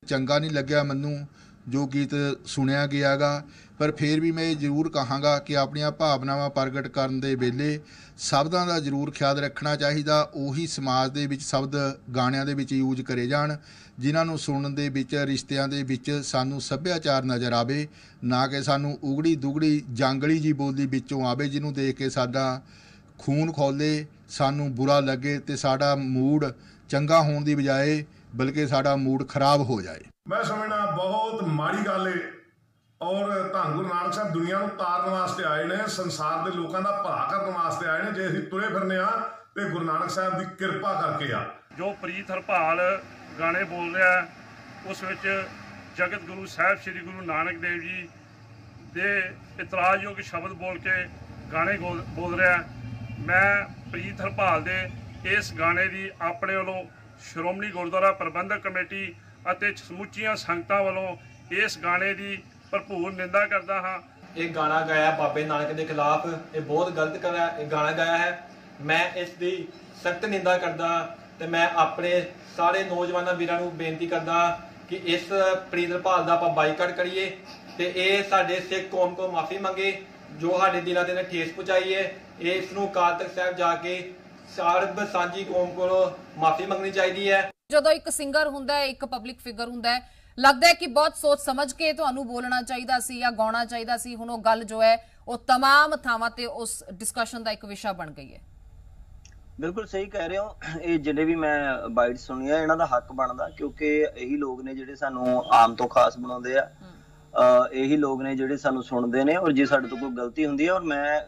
ਚੰਗਾ ਨਹੀਂ ਲੱਗਿਆ ਮੈਨੂੰ ਜੋ ਗੀਤ ਸੁਣਿਆ ਗਿਆਗਾ, ਪਰ ਫਿਰ ਵੀ ਮੈਂ ਇਹ ਜ਼ਰੂਰ ਕਹਾਂਗਾ ਕਿ ਆਪਣੀਆਂ ਭਾਵਨਾਵਾਂ ਪ੍ਰਗਟ ਕਰਨ ਦੇ ਵੇਲੇ ਸ਼ਬਦਾਂ ਦਾ ਜ਼ਰੂਰ ਖਿਆਲ ਰੱਖਣਾ ਚਾਹੀਦਾ। ਉਹੀ ਸਮਾਜ ਦੇ ਵਿੱਚ ਸ਼ਬਦ ਗਾਣਿਆਂ ਦੇ ਵਿੱਚ ਯੂਜ਼ ਕਰੇ ਜਾਣ ਜਿਨ੍ਹਾਂ ਨੂੰ ਸੁਣਨ ਦੇ ਵਿੱਚ, ਰਿਸ਼ਤਿਆਂ ਦੇ ਵਿੱਚ ਸਾਨੂੰ ਸੱਭਿਆਚਾਰ ਨਜ਼ਰ ਆਵੇ, ਨਾ ਕਿ ਸਾਨੂੰ ਉਗੜੀ ਦੁਗੜੀ ਜੰਗਲੀ ਜੀ ਬੋਲੀ ਵਿੱਚੋਂ ਆਵੇ ਜਿਹਨੂੰ ਦੇਖ ਕੇ ਸਾਡਾ ਖੂਨ ਖੌਲੇ, ਸਾਨੂੰ ਬੁਰਾ ਲੱਗੇ ਤੇ ਸਾਡਾ ਮੂਡ ਚੰਗਾ ਹੋਣ ਦੀ ਬਜਾਏ ਬਲਕਿ ਸਾਡਾ ਮੂਡ ਖਰਾਬ ਹੋ ਜਾਏ। ਮੈਂ ਸਮਝਣਾ ਬਹੁਤ ਮਾੜੀ ਗੱਲ ਏ ਔਰ ਧੰਨ ਗੁਰੂ ਨਾਨਕ ਸਾਹਿਬ ਦੁਨੀਆ ਨੂੰ ਤਾਰਨ ਵਾਸਤੇ ਆਏ ਨੇ, ਸੰਸਾਰ ਦੇ ਲੋਕਾਂ ਦਾ ਭਲਾ ਕਰਨ ਵਾਸਤੇ ਆਏ ਨੇ। ਜੇ ਅਸੀਂ ਤੁਰੇ ਫਿਰਨੇ ਆ ਤੇ ਗੁਰੂ ਨਾਨਕ ਸਾਹਿਬ ਦੀ ਕਿਰਪਾ ਕਰਕੇ ਆ। ਜੋ ਪ੍ਰੀਤ ਹਰਪਾਲ ਗਾਣੇ ਬੋਲ ਰਿਹਾ ਉਸ ਵਿੱਚ ਜਗਤ ਗੁਰੂ ਸਾਹਿਬ ਸ੍ਰੀ ਗੁਰੂ ਨਾਨਕ ਦੇਵ ਜੀ ਦੇ ਇਤਰਾਜ਼ਯੋਗ ਸ਼ਬਦ ਬੋਲ ਕੇ ਗਾਣੇ ਬੋਲ ਰਿਹਾ। ਮੈਂ ਪ੍ਰੀਤ ਹਰਪਾਲ ਦੇ ਇਸ ਗਾਣੇ ਦੀ ਆਪਣੇ ਵੱਲੋਂ ਸ਼੍ਰੋਮਣੀ ਗੁਰਦੁਆਰਾ ਪ੍ਰਬੰਧਕ ਕਮੇਟੀ ਅਤੇ ਸਮੁੱਚੀਆਂ ਸੰਗਤਾਂ ਵੱਲੋਂ ਇਸ ਗਾਣੇ ਦੀ ਭਰਪੂਰ ਨਿੰਦਾ ਕਰਦਾ ਹਾਂ। ਇਹ ਗਾਣਾ ਗਾਇਆ ਬਾਬੇ ਨਾਨਕ ਦੇ ਖਿਲਾਫ, ਇਹ ਬਹੁਤ ਗਲਤ ਗਾਣਾ ਗਾਇਆ ਹੈ। ਮੈਂ ਇਸ ਦੀ ਸਖਤ ਨਿੰਦਾ ਕਰਦਾ ਤੇ ਮੈਂ ਆਪਣੇ ਸਾਰੇ ਨੌਜਵਾਨਾਂ ਵੀਰਾਂ ਨੂੰ ਬੇਨਤੀ ਕਰਦਾ ਕਿ ਇਸ ਪ੍ਰੀਤ ਹਰਪਾਲ ਦਾ ਆਪਾਂ ਬਾਈਕਾਟ ਕਰੀਏ ਤੇ ਇਹ ਸਾਡੇ ਸਿੱਖ ਕੌਮ ਤੋਂ ਮਾਫੀ ਮੰਗੇ ਜੋ ਸਾਡੇ ਦਿਲਾਂ ਤੇ ਠੇਸ ਪਹੁੰਚਾਈ ਹੈ। ਇਸ ਨੂੰ ਅਕਾਲ ਤਖਤ ਸਾਹਿਬ ਜਾ ਕੇ ਸਰਬ ਸਾਂਝੀ ਕੌਮ ਕੋਲੋਂ ਮਾਫੀ ਮੰਗਣੀ ਚਾਹੀਦੀ ਹੈ। ਜਦੋਂ ਇੱਕ ਸਿੰਗਰ ਹੁੰਦਾ ਹੈ, ਇੱਕ ਪਬਲਿਕ ਫਿਗਰ ਹੁੰਦਾ ਹੈ, ਲੱਗਦਾ ਹੈ ਕਿ ਬਹੁਤ ਸੋਚ ਸਮਝ ਕੇ ਤੁਹਾਨੂੰ ਬੋਲਣਾ ਚਾਹੀਦਾ ਸੀ ਜਾਂ ਗਾਉਣਾ ਚਾਹੀਦਾ ਸੀ। ਹੁਣ ਉਹ ਗੱਲ ਜੋ ਹੈ ਉਹ तमाम ਥਾਵਾਂ ਤੇ ਉਸ ਡਿਸਕਸ਼ਨ ਦਾ ਇੱਕ ਵਿਸ਼ਾ ਬਣ ਗਈ ਹੈ। ਬਿਲਕੁਲ ਸਹੀ ਕਹਿ ਰਹੇ ਹੋ। ਇਹ ਜਿਹੜੇ ਵੀ ਮੈਂ ਬਾਈਟ ਸੁਣੀ ਆ ਇਹਨਾਂ ਦਾ ਹੱਕ ਬਣਦਾ, ਕਿਉਂਕਿ ਇਹੀ ਲੋਕ ਨੇ ਜਿਹੜੇ ਸਾਨੂੰ ਆਮ ਤੋਂ ਖਾਸ ਬਣਾਉਂਦੇ ਆ। ਇਹੀ ਲੋਕ ਨੇ ਜਿਹੜੇ ਸਾਨੂੰ ਸੁਣਦੇ ਨੇ ਔਰ ਜੇ ਸਾਡੇ ਤੋਂ ਕੋਈ ਗਲਤੀ ਹੁੰਦੀ ਹੈ, ਔਰ ਮੈਂ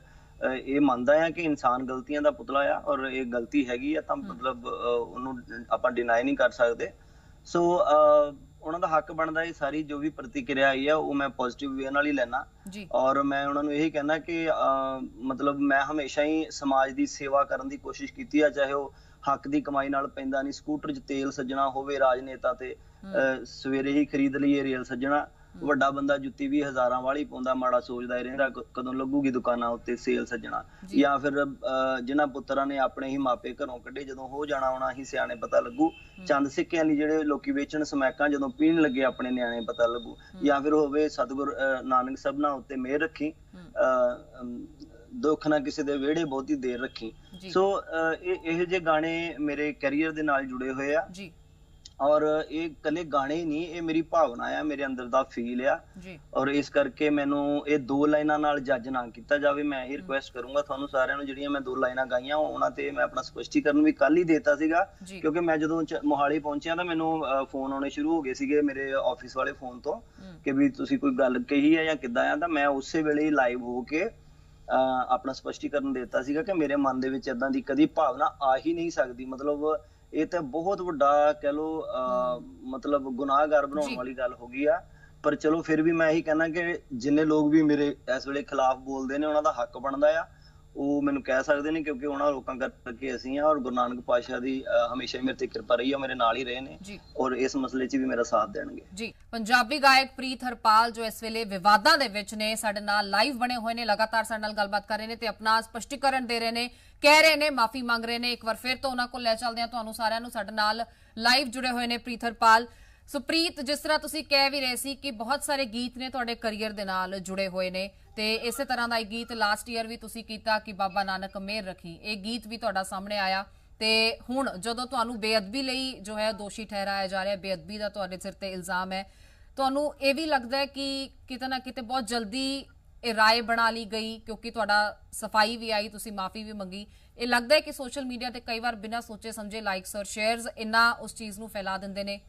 ਇਹ ਮੰਨਦਾ ਆ ਕਿ ਇਨਸਾਨ ਗਲਤੀਆਂ ਦਾ ਪੁਤਲਾ ਆ ਔਰ ਇਹ ਗਲਤੀ ਹੈਗੀ ਆ ਤਾਂ ਮਤਲਬ ਉਹਨੂੰ ਆਪਾਂ ਡਿਨਾਈ ਨਹੀਂ ਕਰ ਸਕਦੇ। ਸੋ ਉਹਨਾਂ ਦਾ ਹੱਕ ਬਣਦਾ ਇਹ ਸਾਰੀ ਜੋ ਵੀ ਪ੍ਰਤੀਕਿਰਿਆ ਆਈ ਆ ਉਹ ਮੈਂ ਪੋਜ਼ਿਟਿਵ ਵੇ ਨਾਲ ਹੀ ਲੈਣਾ ਔਰ ਮੈਂ ਉਹਨਾਂ ਨੂੰ ਇਹੀ ਕਹਿੰਦਾ ਕਿ ਮਤਲਬ ਮੈਂ ਹਮੇਸ਼ਾ ਹੀ ਸਮਾਜ ਦੀ ਸੇਵਾ ਕਰਨ ਦੀ ਕੋਸ਼ਿਸ਼ ਕੀਤੀ ਆ, ਚਾਹੇ ਉਹ ਹੱਕ ਦੀ ਕਮਾਈ ਨਾਲ ਪੈਂਦਾ ਨਹੀਂ। ਸਕੂਟਰ 'ਚ ਤੇਲ ਸੱਜਣਾ ਹੋਵੇ ਰਾਜਨੇਤਾ ਤੇ ਸਵੇਰੇ ਹੀ ਖਰੀਦ ਲਈਏ ਰੇਲ ਸੱਜਣਾ, ਵੱਡਾ ਬੰਦਾ ਜੁੱਤੀ ਵੀ ਹਜ਼ਾਰਾਂ ਵਾਲੀ ਪਾਉਂਦਾ, ਮਾੜਾ ਸੋਚਦਾ ਰਹਿੰਦਾ ਕਦੋਂ ਲੱਗੂਗੀ ਦੁਕਾਨਾਂ ਉੱਤੇ ਸੇਲ ਸੱਜਣਾ। ਜਾਂ ਫਿਰ ਜਿਨ੍ਹਾਂ ਪੁੱਤਰਾਂ ਨੇ ਆਪਣੇ ਹੀ ਮਾਪੇ ਘਰੋਂ ਕੱਢੇ, ਜਦੋਂ ਹੋ ਜਾਣਾ ਆਉਣਾ ਹੀ ਸਿਆਣੇ ਪਤਾ ਲੱਗੂ। ਚੰਦ ਸਿੱਕਿਆਂ ਲਈ ਜਿਹੜੇ ਲੋਕੀ ਵੇਚਣ ਸਮੈਕਾਂ, ਜਦੋਂ ਪੀਣ ਲੱਗੇ ਆਪਣੇ ਨਿਆਣੇ ਪਤਾ ਲੱਗੂ। ਜਾਂ ਫਿਰ ਹੋਵੇ ਸਤਿਗੁਰ ਨਾਨਕ ਸਭਨਾਂ ਉੱਤੇ ਮਿਹਰ ਰੱਖੀ, ਦੁੱਖ ਨਾ ਕਿਸੇ ਦੇ ਵਿਹੜੇ ਬਹੁਤੀ ਦੇਰ ਰੱਖੀ। ਸੋ ਇਹੋ ਜਿਹੇ ਗਾਣੇ ਮੇਰੇ ਕੈਰੀਅਰ ਦੇ ਨਾਲ ਜੁੜੇ ਹੋਏ ਆ ਔਰ ਇਹ ਕੱਲੇ ਗਾਣੇ ਹੀ ਨਹੀਂ, ਇਹ ਮੇਰੀ ਭਾਵਨਾ ਆ, ਮੇਰੇ ਅੰਦਰ ਦਾ ਫੀਲ ਆ ਔਰ ਇਸ ਕਰਕੇ ਮੈਨੂੰ ਇਹ ਦੋ ਲਾਈਨਾਂ ਨਾਲ ਜੱਜ ਨਾ ਕੀਤਾ ਜਾਵੇ। ਮੈਂ ਇਹ ਰਿਕੁਐਸਟ ਕਰੂੰਗਾ ਤੁਹਾਨੂੰ ਸਾਰਿਆਂ ਨੂੰ, ਜਿਹੜੀਆਂ ਮੈਂ ਦੋ ਲਾਈਨਾਂ ਗਾਈਆਂ ਉਹਨਾਂ ਤੇ ਮੈਂ ਆਪਣਾ ਸਪਸ਼ਟੀਕਰਨ ਵੀ ਕੱਲ ਹੀ ਦੇਤਾ ਸੀਗਾ, ਕਿਉਂਕਿ ਮੈਂ ਜਦੋਂ ਮੋਹਾਲੀ ਪਹੁੰਚਿਆ ਤਾਂ ਮੈਨੂੰ ਫੋਨ ਆਉਣੇ ਸ਼ੁਰੂ ਹੋ ਗਏ ਸੀਗੇ ਮੇਰੇ ਆਫਿਸ ਵਾਲੇ ਫੋਨ ਤੋਂ ਕਿ ਵੀ ਤੁਸੀਂ ਕੋਈ ਗੱਲ ਕਹੀ ਹੈ ਜਾਂ ਕਿੱਦਾਂ ਆ। ਤਾਂ ਮੈਂ ਉਸੇ ਵੇਲੇ ਹੀ ਲਾਈਵ ਹੋ ਕੇ ਆਪਣਾ ਸਪਸ਼ਟੀਕਰਨ ਦੇਤਾ ਸੀਗਾ ਕਿ ਮੇਰੇ ਮਨ ਦੇ ਵਿੱਚ ਏਦਾਂ ਦੀ ਕਦੀ ਭਾਵਨਾ ਆ ਹੀ ਨਹੀਂ ਸਕਦੀ। ਮਤਲਬ ਇਹ ਤਾਂ ਬਹੁਤ ਵੱਡਾ ਕਹਿ ਲਓ ਮਤਲਬ ਗੁਨਾਹਗਾਰ ਬਣਾਉਣ ਵਾਲੀ ਗੱਲ ਹੋ ਗਈ ਆ। ਪਰ ਚਲੋ ਫਿਰ ਵੀ ਮੈਂ ਇਹੀ ਕਹਿਣਾ ਕਿ ਜਿੰਨੇ ਲੋਕ ਵੀ ਮੇਰੇ ਇਸ ਵੇਲੇ ਖਿਲਾਫ ਬੋਲਦੇ ਨੇ ਉਹਨਾਂ ਦਾ ਹੱਕ ਬਣਦਾ ਆ, ਉਹ ਮੈਨੂੰ ਕਹਿ ਸਕਦੇ ਨੇ ਕਿਉਂਕਿ ਉਹਨਾਂ ਲੋਕਾਂ ਕਰਕੇ ਅਸੀਂ ਆ ਔਰ ਗੁਰੂ ਨਾਨਕ ਪਾਤਸ਼ਾਹ ਦੀ ਹਮੇਸ਼ਾ ਹੀ ਮੇਰੇ ਤੇ ਕਿਰਪਾ ਰਹੀ ਆ, ਮੇਰੇ ਨਾਲ ਹੀ ਰਹੇ ਨੇ ਔਰ ਇਸ ਮਸਲੇ 'ਚ ਵੀ ਮੇਰਾ ਸਾਥ ਦੇਣਗੇ ਜੀ। ਪੰਜਾਬੀ ਗਾਇਕ ਪ੍ਰੀਤ ਹਰਪਾਲ ਜੋ ਇਸ ਵੇਲੇ ਵਿਵਾਦਾਂ ਦੇ ਵਿੱਚ ਨੇ, ਸਾਡੇ ਨਾਲ ਲਾਈਵ ਬਣੇ ਹੋਏ ਨੇ, ਲਗਾਤਾਰ ਸਾਡੇ ਨਾਲ ਗੱਲਬਾਤ ਕਰ ਰਹੇ ਨੇ ਤੇ ਆਪਣਾ ਸਪਸ਼ਟੀਕਰਨ ਦੇ ਰਹੇ ਨੇ, ਕਹਿ ਰਹੇ ਨੇ, ਮਾਫੀ ਮੰਗ ਰਹੇ ਨੇ। ਇੱਕ ਵਾਰ ਫਿਰ ਤੋਂ ਉਹਨਾਂ ਕੋਲ ਲੈ ਚੱਲਦੇ ਆ ਤੁਹਾਨੂੰ ਸਾਰਿਆਂ ਨੂੰ। ਸਾਡੇ ਨਾਲ ਲਾਈਵ ਜੁੜੇ ਹੋਏ ਨੇ ਪ੍ਰੀਤ ਹਰਪਾਲ। ਸੋ ਪ੍ਰੀਤ, ਜਿਸ ਤਰ੍ਹਾਂ ਤੁਸੀਂ ਕਹਿ ਵੀ ਰਹੇ ਸੀ ਕਿ ਬਹੁਤ ਸਾਰੇ ਗੀਤ ਨੇ ਤੁਹਾਡੇ ਕੈਰੀਅਰ ਦੇ ਨਾਲ ਜੁੜੇ ਹੋਏ ਨੇ ਤੇ ਇਸੇ ਤਰ੍ਹਾਂ ਦਾ ਇੱਕ ਗੀਤ ਲਾਸਟ ਈਅਰ ਵੀ ਤੁਸੀਂ ਕੀਤਾ ਕਿ ਬਾਬਾ ਨਾਨਕ ਮਿਹਰ ਰੱਖੀ, ਇਹ ਗੀਤ ਵੀ ਤੁਹਾਡਾ ਸਾਹਮਣੇ ਆਇਆ ਤੇ ਹੁਣ ਜਦੋਂ ਤੁਹਾਨੂੰ ਬੇਅਦਬੀ ਲਈ ਜੋ ਹੈ ਦੋਸ਼ੀ ਠਹਿਰਾਇਆ ਜਾ ਰਿਹਾ, ਬੇਅਦਬੀ ਦਾ ਤੁਹਾਡੇ ਸਿਰ ਤੇ ਇਲਜ਼ਾਮ ਹੈ, ਤੁਹਾਨੂੰ ਇਹ ਵੀ ਲੱਗਦਾ ਹੈ ਕਿ ਕਿਤੇ ਨਾ ਕਿਤੇ ਬਹੁਤ ਜਲਦੀ ਇਹ ਰਾਏ ਬਣਾ ਲਈ ਗਈ ਕਿਉਂਕਿ ਤੁਹਾਡਾ ਸਫਾਈ ਵੀ ਆਈ, ਤੁਸੀਂ ਮਾਫੀ ਵੀ ਮੰਗੀ। ਇਹ ਲੱਗਦਾ ਹੈ ਕਿ ਸੋਸ਼ਲ ਮੀਡੀਆ ਤੇ ਕਈ ਵਾਰ ਬਿਨਾਂ ਸੋਚੇ ਸਮਝੇ ਲਾਈਕਸ ਔਰ ਸ਼ੇਅਰਸ ਇੰਨਾ ਉਸ ਚੀਜ਼ ਨੂੰ ਫੈਲਾ ਦਿੰਦੇ ਨੇ?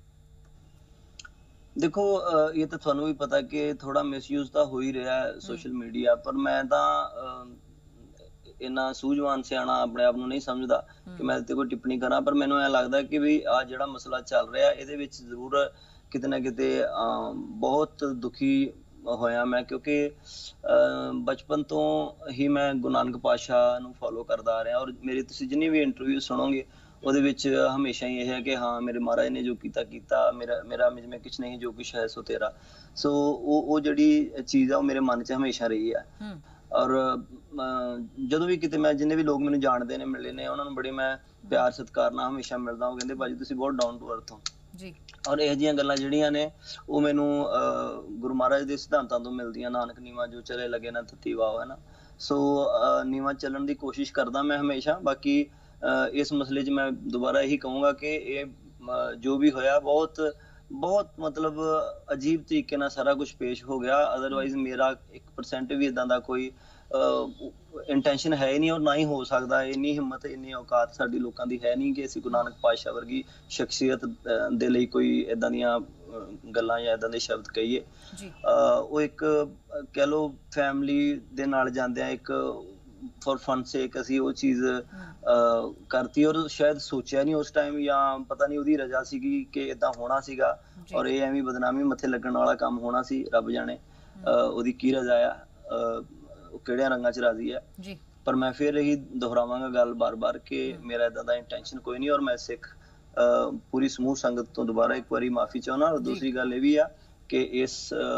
देखो ये तो थानू भी पता कि थोड़ा मिसयूज तो हो ही रहा है सोशल मीडिया पर। मैं तो इन्ना सूझवान सियाना अपने आप नूं नहीं समझदा कि मैं ते कोई टिप्पणी करा, पर मैनूं ऐ लगदा कि भी आ जिहड़ा मसला चल रहा इहदे विच जरूर किते ना किते बहुत दुखी होया मैं, क्योंकि बचपन तो ही मैं गुरु नानक पातशाह नूं फॉलो करदा आ रहा और मेरी तुसीं जिन्नी भी इंटरव्यू सुनोगे ਉਹਦੇ ਵਿੱਚ ਹਮੇਸ਼ਾ ਹੀ ਇਹ ਹੈ ਕਿ ਹਾਂ ਮੇਰੇ ਮਹਾਰਾਜ ਨੇ ਜੋ ਕੀਤਾ ਕੀਤਾ, ਮੇਰਾ ਮੇਰਾ ਮੁਝ में कुछ नहीं जो कुछ है सो तेरा। ਸੋ ਉਹ ਉਹ ਜਿਹੜੀ ਚੀਜ਼ ਆ ਉਹ ਮੇਰੇ ਮਨ 'ਚ ਹਮੇਸ਼ਾ ਰਹੀ ਆ ਔਰ ਜਦੋਂ ਵੀ ਕਿਤੇ ਮੈਂ ਜਿੰਨੇ ਵੀ ਲੋਕ ਮੈਨੂੰ ਜਾਣਦੇ ਨੇ ਮਿਲੇ ਨੇ ਉਹਨਾਂ ਨੂੰ ਬੜੀ ਮੈਂ ਪਿਆਰ ਸਤਿਕਾਰ ਨਾਲ ਹਮੇਸ਼ਾ ਮਿਲਦਾ। ਉਹ ਕਹਿੰਦੇ ਭਾਜੀ ਤੁਸੀਂ ਬਹੁਤ ਡਾਊਨ ਟੂ ਅਰਥ ਹੋ ਜੀ ਔਰ ਇਹੋ ਜਿਹੀਆਂ ਗੱਲਾਂ ਜਿਹੜੀਆਂ ਨੇ ਉਹ ਮੈਨੂੰ ਗੁਰੂ ਮਹਾਰਾਜ ਦੇ ਸਿਧਾਂਤਾਂ ਤੋਂ ਮਿਲਦੀਆਂ। ਨਾਨਕ ਨੀਵਾਂ ਜੋ ਚਲੇ ਲੱਗੇ ਨਾ ਤਤੀ ਵਾਹ, ਹੈ ਨਾ। ਸੋ ਨੀਵਾਂ ਚੱਲਣ ਦੀ ਕੋਸ਼ਿਸ਼ ਕਰਦਾ ਮੈਂ ਹਮੇਸ਼ਾ। ਬਾਕੀ ਇਸ ਮਸਲੇ 'ਚ ਮੈਂ ਦੁਬਾਰਾ ਇਹੀ ਕਹੂੰਗਾ ਕਿ ਇਹ ਜੋ ਵੀ ਹੋਇਆ ਬਹੁਤ ਬਹੁਤ ਮਤਲਬ ਅਜੀਬ ਤਰੀਕੇ ਨਾਲ ਸਾਰਾ ਕੁਝ ਪੇਸ਼ ਹੋ ਗਿਆ। ਅਦਰਵਾਈਜ਼ ਮੇਰਾ ਇੱਕ ਪਰਸੈਂਟ ਵੀ ਇੱਦਾਂ ਦਾ ਕੋਈ ਇੰਟੈਂਸ਼ਨ ਹੈ ਹੀ ਨਹੀਂ, ਔਰ ਨਾ ਹੀ ਹੋ ਸਕਦਾ। ਇੰਨੀ ਹਿੰਮਤ, ਇੰਨੀ ਔਕਾਤ ਸਾਡੀ ਲੋਕਾਂ ਦੀ ਹੈ ਨਹੀਂ ਕਿ ਅਸੀਂ ਗੁਰੂ ਨਾਨਕ ਪਾਤਸ਼ਾਹ ਵਰਗੀ ਸ਼ਖਸੀਅਤ ਦੇ ਲਈ ਕੋਈ ਇੱਦਾਂ ਦੀਆਂ ਗੱਲਾਂ ਜਾਂ ਇੱਦਾਂ ਦੇ ਸ਼ਬਦ ਕਹੀਏ। ਉਹ ਇੱਕ ਕਹਿ ਲਓ ਫੈਮਿਲੀ ਦੇ ਨਾਲ ਜਾਂਦਿਆਂ ਇੱਕ ਫॉर फन सेक ਅਸੀਂ ਉਹ ਚੀਜ਼ ਕਰਤੀ, ਔਰ ਸ਼ਾਇਦ ਸੋਚਿਆ ਨਹੀਂ ਉਸ ਟਾਈਮ, ਜਾਂ ਪਤਾ ਨਹੀਂ ਉਹਦੀ ਰਜਾ ਸੀਗੀ ਕਿ ਇਦਾਂ ਹੋਣਾ ਸੀਗਾ, ਔਰ ਇਹ ਐਵੇਂ ਬਦਨਾਮੀ ਮੱਥੇ ਲੱਗਣ ਵਾਲਾ ਕੰਮ ਹੋਣਾ ਸੀ। ਰੱਬ ਜਾਣੇ ਉਹਦੀ ਕੀ ਰਜਾ ਆ, ਉਹ ਕਿਹੜਿਆਂ ਰੰਗਾਂ 'ਚ ਰਾਜ਼ੀ ਹੈ। ਪਰ ਮੈਂ ਫਿਰ ਇਹੀ ਦੁਹਰਾਵਾਂਗਾ ਗੱਲ ਬਾਰ-ਬਾਰ ਕਿ ਮੇਰਾ ਇਦਾਂ ਦਾ ਇੰਟੈਂਸ਼ਨ ਕੋਈ ਨਹੀਂ, ਔਰ ਮੈਂ ਸਿੱਖ ਪੂਰੀ ਸਮੂਹ ਸੰਗਤ ਤੋਂ ਦੁਬਾਰਾ ਇੱਕ ਵਾਰੀ ਮਾਫੀ ਚਾਹੁੰਦਾ। ਔਰ ਦੂਸਰੀ ਗੱਲ ਇਹ ਵੀ ਆ ਕਿ ਇਸ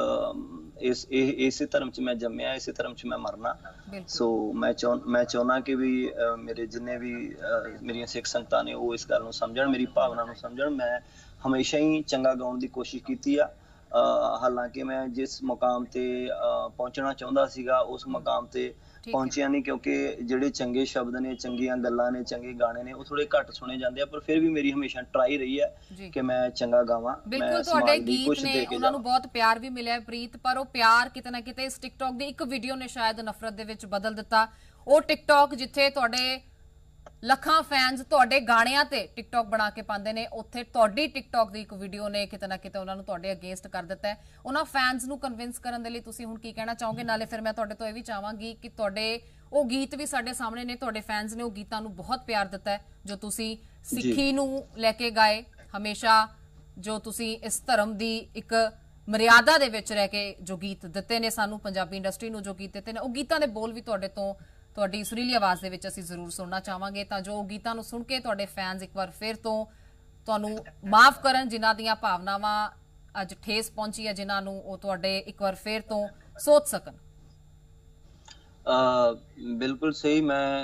ਇਸ ਇਸੇ ਧਰਮ 'ਚ ਮੈਂ ਜੰਮਿਆ, ਇਸੇ ਧਰਮ 'ਚ ਮੈਂ ਮਰਨਾ। ਸੋ ਮੈਂ ਚਾਹ ਮੈਂ ਚਾਹੁੰਦਾ ਕਿ ਵੀ ਮੇਰੇ ਜਿੰਨੇ ਵੀ ਮੇਰੀਆਂ ਸਿੱਖ ਸੰਗਤਾਂ ਨੇ ਉਹ ਇਸ ਗੱਲ ਨੂੰ ਸਮਝਣ, ਮੇਰੀ ਭਾਵਨਾ ਨੂੰ ਸਮਝਣ। ਮੈਂ ਹਮੇਸ਼ਾ ਹੀ ਚੰਗਾ ਗਾਉਣ ਦੀ ਕੋਸ਼ਿਸ਼ ਕੀਤੀ ਆ। ਹਾਲਾਂਕਿ ਮੈਂ ਜਿਸ ਮੁਕਾਮ ਤੇ ਪਹੁੰਚਣਾ ਚਾਹੁੰਦਾ ਸੀਗਾ ਉਸ ਮੁਕਾਮ ਤੇ ਪਹੁੰਚਿਆ ਨਹੀਂ, ਕਿਉਂਕਿ ਜਿਹੜੇ ਚੰਗੇ ਸ਼ਬਦ ਨੇ, ਚੰਗੀਆਂ ਗੱਲਾਂ ਨੇ, ਚੰਗੇ ਗਾਣੇ ਨੇ ਉਹ ਥੋੜੇ ਘੱਟ ਸੁਣੇ ਜਾਂਦੇ ਆ। ਪਰ ਫਿਰ ਵੀ ਮੇਰੀ ਹਮੇਸ਼ਾ ਟਰਾਈ ਰਹੀ ਹੈ ਕਿ ਮੈਂ ਚੰਗਾ ਗਾਵਾਂ। ਬਿਲਕੁਲ ਤੁਹਾਡੇ ਗੀਤ ਨੇ ਉਹਨਾਂ ਨੂੰ ਬਹੁਤ ਪਿਆਰ ਵੀ ਮਿਲਿਆ ਪ੍ਰੀਤ, ਪਰ ਉਹ ਪਿਆਰ ਕਿਤੇ ਨਾ ਕਿਤੇ ਇਸ ਟਿਕਟੌਕ ਦੀ ਇੱਕ ਵੀਡੀਓ ਨੇ ਸ਼ਾਇਦ ਨਫ਼ਰਤ ਦੇ ਵਿੱਚ ਬਦਲ ਦਿੱਤਾ। ਉਹ ਟਿਕਟੌਕ ਜਿੱਥੇ ਤੁਹਾਡੇ ਲੱਖਾਂ ਫੈਨਸ ਤੁਹਾਡੇ ਗਾਣਿਆਂ ਤੇ ਟਿਕਟੌਕ ਬਣਾ ਕੇ ਪਾਉਂਦੇ ਨੇ, ਉੱਥੇ ਤੁਹਾਡੀ ਟਿਕਟੌਕ ਦੀ ਇੱਕ ਵੀਡੀਓ ਨੇ ਕਿਤੇ ਨਾ ਕਿਤੇ ਉਹਨਾਂ ਨੂੰ ਤੁਹਾਡੇ ਅਗੇਂਸਟ ਕਰ ਦਿੱਤਾ ਹੈ। ਉਹਨਾਂ ਫੈਨਸ ਨੂੰ ਕਨਵਿੰਸ ਕਰਨ ਦੇ ਲਈ ਤੁਸੀਂ ਹੁਣ ਕੀ ਕਹਿਣਾ ਚਾਹੋਗੇ? ਨਾਲੇ ਫਿਰ ਮੈਂ ਤੁਹਾਡੇ ਤੋਂ ਇਹ ਵੀ ਚਾਹਾਂਗੀ ਕਿ ਤੁਹਾਡੇ ਉਹ ਗੀਤ ਵੀ ਸਾਡੇ ਸਾਹਮਣੇ ਨੇ, ਤੁਹਾਡੇ ਫੈਨਸ ਨੇ ਉਹ ਗੀਤਾਂ ਨੂੰ ਬਹੁਤ ਪਿਆਰ ਦਿੱਤਾ ਹੈ ਜੋ ਤੁਸੀਂ ਸਿੱਖੀ ਨੂੰ ਲੈ ਕੇ ਗਾਏ ਹਮੇਸ਼ਾ, ਜੋ ਤੁਸੀਂ ਇਸ ਧਰਮ ਦੀ ਇੱਕ ਮਰਿਆਦਾ ਦੇ ਵਿੱਚ ਰਹਿ ਕੇ ਜੋ ਗੀਤ ਦਿੱਤੇ ਨੇ ਸਾਨੂੰ, ਪੰਜਾਬੀ ਇੰਡਸਟਰੀ ਨੂੰ ਜੋ ਗੀਤ ਦਿੱਤੇ ਨੇ, ਉਹ ਗੀਤਾਂ ਦੇ ਬੋਲ ਵੀ ਤੁਹਾਡੇ ਤੋਂ ਤੁਹਾਡੀ ਸੁਰੀਲੀ ਆਵਾਜ਼ ਦੇ ਵਿੱਚ ਅਸੀਂ ਜ਼ਰੂਰ ਸੁਣਨਾ ਚਾਹਾਂਗੇ, ਤਾਂ ਜੋ ਗੀਤਾਂ ਨੂੰ ਸੁਣ ਕੇ ਤੁਹਾਡੇ ਫੈਨਸ ਇੱਕ ਵਾਰ ਫਿਰ ਤੋਂ ਤੁਹਾਨੂੰ ਮਾਫ ਕਰਨ, ਜਿਨ੍ਹਾਂ ਦੀਆਂ ਭਾਵਨਾਵਾਂ ਅੱਜ ਠੇਸ ਪਹੁੰਚੀ ਹੈ, ਜਿਨ੍ਹਾਂ ਨੂੰ ਉਹ ਤੁਹਾਡੇ ਇੱਕ ਵਾਰ ਫਿਰ ਤੋਂ ਸੋਚ ਸਕਣ। ਬਿਲਕੁਲ ਸਹੀ। ਮੈਂ